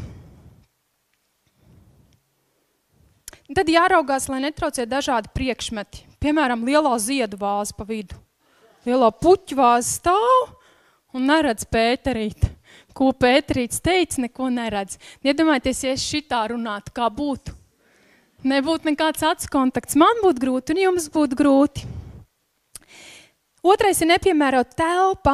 Tad jāraugās, lai netraucē dažādi priekšmeti. Piemēram, lielā ziedu vāze pa vidu. Lielā puķu vāze stāv un neredz Pēterīt. Ko Pēterīts teica, neko neredz. Iedomājieties, ja es šitā runātu, kā būtu. Nebūtu nekāds acu kontakts. Man būtu grūti un jums būtu grūti. Otrais ir nepiemērot telpa.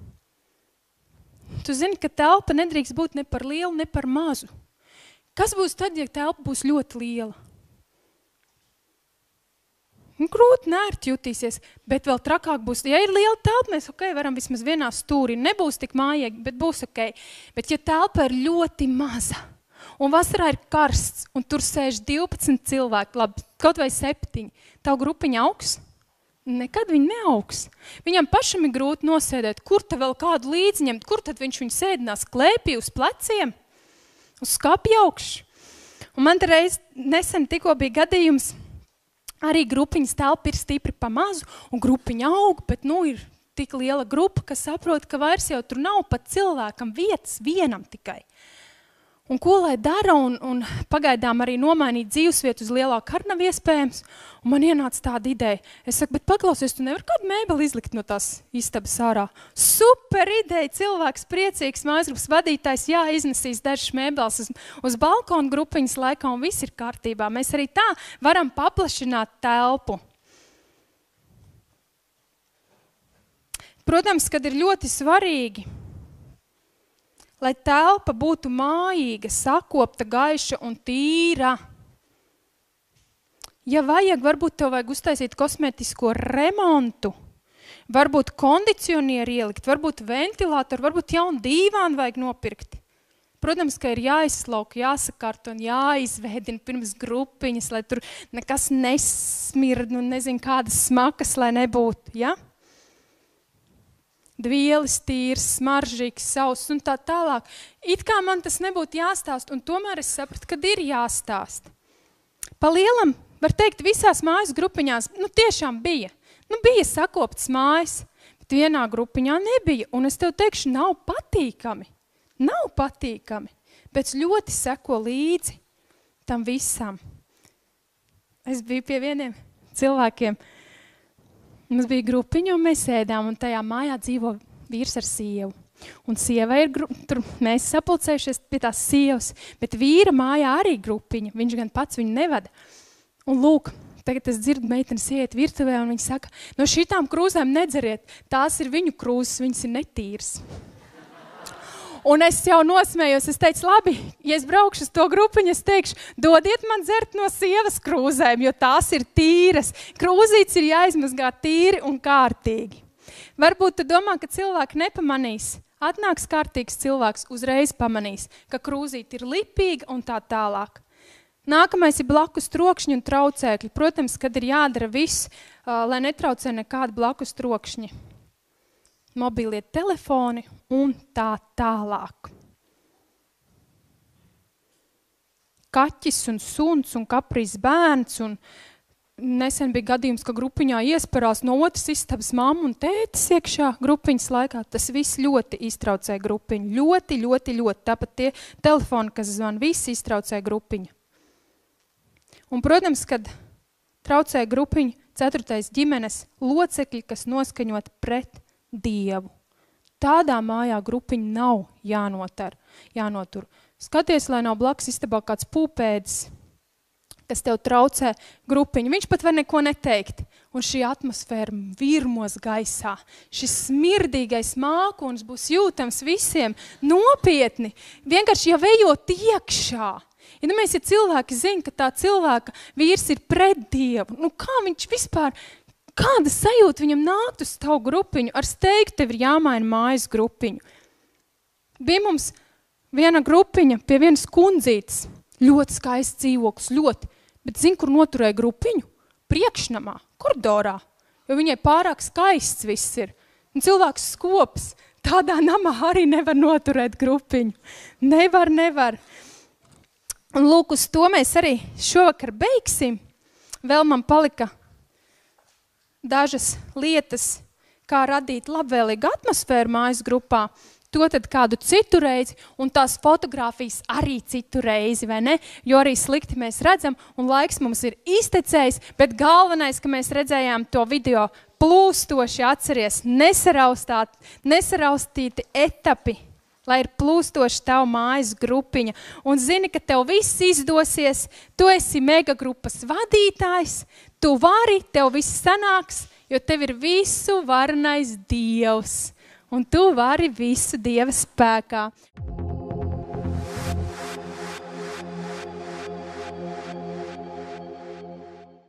Tu zini, ka telpa nedrīkst būt ne par lielu, ne par mazu. Kas būs tad, ja telpa būs ļoti liela? Grūti, nērti jutīsies, bet vēl trakāk būs. Ja ir liela telpa, mēs varam vismaz vienā stūrī. Nebūs tik mājīgi, bet būs Bet ja telpa ir ļoti maza, un vasarā ir karsts, un tur sēž 12 cilvēki, labi, kaut vai 7, tavu grupiņa augs? Nekad viņi neaugs. Viņam pašam ir grūti nosēdēt, kur te vēl kādu līdzņemt, kur tad viņš viņu sēdinās klēpī uz pleciem, uz skapja augšu. Un man te reiz nesen tikko bija gadījums, arī grupiņas telpa ir stipri pa mazu, un grupiņa aug, bet ir tik liela grupa, ka saprot, ka vairs jau tur nav pat cilvēkam vietas, vienam tikai. Un ko lai dara, un pagaidām arī nomainīt dzīvesvietu uz lielāku ar nav iespējams, un man ienāca tāda ideja. Es saku, bet paklausies, tu nevari kādu mēbeli izlikt no tās istabas ārā. Super ideja, cilvēks priecīgs, mājasgrupas vadītājs, jā, iznesīs dažas mēbeles uz balkonu grupiņas laikā, un viss ir kārtībā. Mēs arī tā varam paplašināt telpu. Protams, kad ir ļoti svarīgi, lai telpa būtu mājīga, sakopta, gaiša un tīra. Ja vajag, varbūt tev vajag uztaisīt kosmētisko remontu, varbūt kondicionieri ielikt, varbūt ventilātoru, varbūt jaunu dīvānu vajag nopirkt. Protams, ka ir jāizslauka, jāsakārto un jāizveidina pirms grupiņas, lai tur nekas nesmird, nezinu, kādas smakas, lai nebūtu, ja? Dvielis, tīrs, smaržīgs, sauss un tā tālāk. It kā man tas nebūtu jāstāst, un tomēr es sapratu, kad ir jāstāst. Pa lielam, var teikt, visās mājas grupiņās, tiešām bija. Bija sakoptas mājas, bet vienā grupiņā nebija, un es tev teikšu, nav patīkami. Nav patīkami, bet ļoti seko līdzi tam visam. Es biju pie vieniem cilvēkiem, mums bija grupiņa, un mēs ēdām, un tajā mājā dzīvo vīrs ar sievu. Un sieva ir, tur mēs sapulcējušies pie tās sievas, bet vīra mājā arī grupiņa, viņš gan pats viņu nevada. Un lūk, tagad es dzirdu meitenes iet virtuvē, un viņi saka, no šitām krūzēm nedzeriet, tās ir viņu krūzes, viņas ir netīras. Un es jau nosmējos, es teicu, labi, ja es braukšu uz to grupiņu, es teikšu, dodiet man dzert no sievas krūzēm, jo tās ir tīras. Krūzītes ir jāizmazgā tīri un kārtīgi. Varbūt tu domā, ka cilvēki nepamanīs. Atnāks kārtīgs cilvēks, uzreiz pamanīs, ka krūzīte ir lipīga un tā tālāk. Nākamais ir blakus trokšņi un traucēkļi. Protams, kad ir jādara viss, lai netraucē nekādi blakus trokšņi. Mobilie telefoni un tā tālāk. Kaķis un suns un kapris bērns un nesen bija gadījums, ka grupiņā iesparās no otras istabas mamma un tētis iekšā grupiņas laikā. Tas viss ļoti iztraucē grupiņu. Ļoti, ļoti, ļoti. Tāpat tie telefoni, kas zvan, visi iztraucē grupiņu. Un, protams, kad traucē grupiņu 4. ģimenes locekļi, kas noskaņot pret Dievu. Tādā mājā grupiņa nav jānotur. Skaties, lai nav blakus istabā kāds pūpēdis, kas tev traucē grupiņu. Viņš pat var neko neteikt. Un šī atmosfēra virmos gaisā. Šis smirdīgais mākonis būs jūtams visiem nopietni. Vienkārši jau ejot iekšā. Ja cilvēki zina, ka tā cilvēka vīrs ir pret Dievu, kā viņš vispār... Kāda sajūta viņam nākt uz tavu grupiņu? Ar steigtu tev ir jāmaina mājas grupiņu. Bija mums viena grupiņa pie vienas kundzītes. Ļoti skaists dzīvoklis, ļoti. Bet zini, kur noturēja grupiņu? Priekšnamā, koridorā. Jo viņai pārāk skaists viss ir. Un cilvēks skops. Tādā namā arī nevar noturēt grupiņu. Nevar. Un lūk, uz to mēs arī šovakar beigsim. Vēl man palika dažas lietas, kā radīt labvēlīgu atmosfēru mājas grupā, to tad kādu citu reizi, un tās fotogrāfijas arī citu reizi, vai ne? Jo arī slikti mēs redzam, un laiks mums ir iztecējis, bet galvenais, ka mēs redzējām to video plūstoši, atceries, nesaraustīti etapi lai ir plūstoši tavu mājas grupiņa. Un zini, ka tev viss izdosies, tu esi megagrupas vadītājs, tu vari, tev viss sanāks, jo tev ir visu varenais Dievs. Un tu vari visu Dieva spēkā.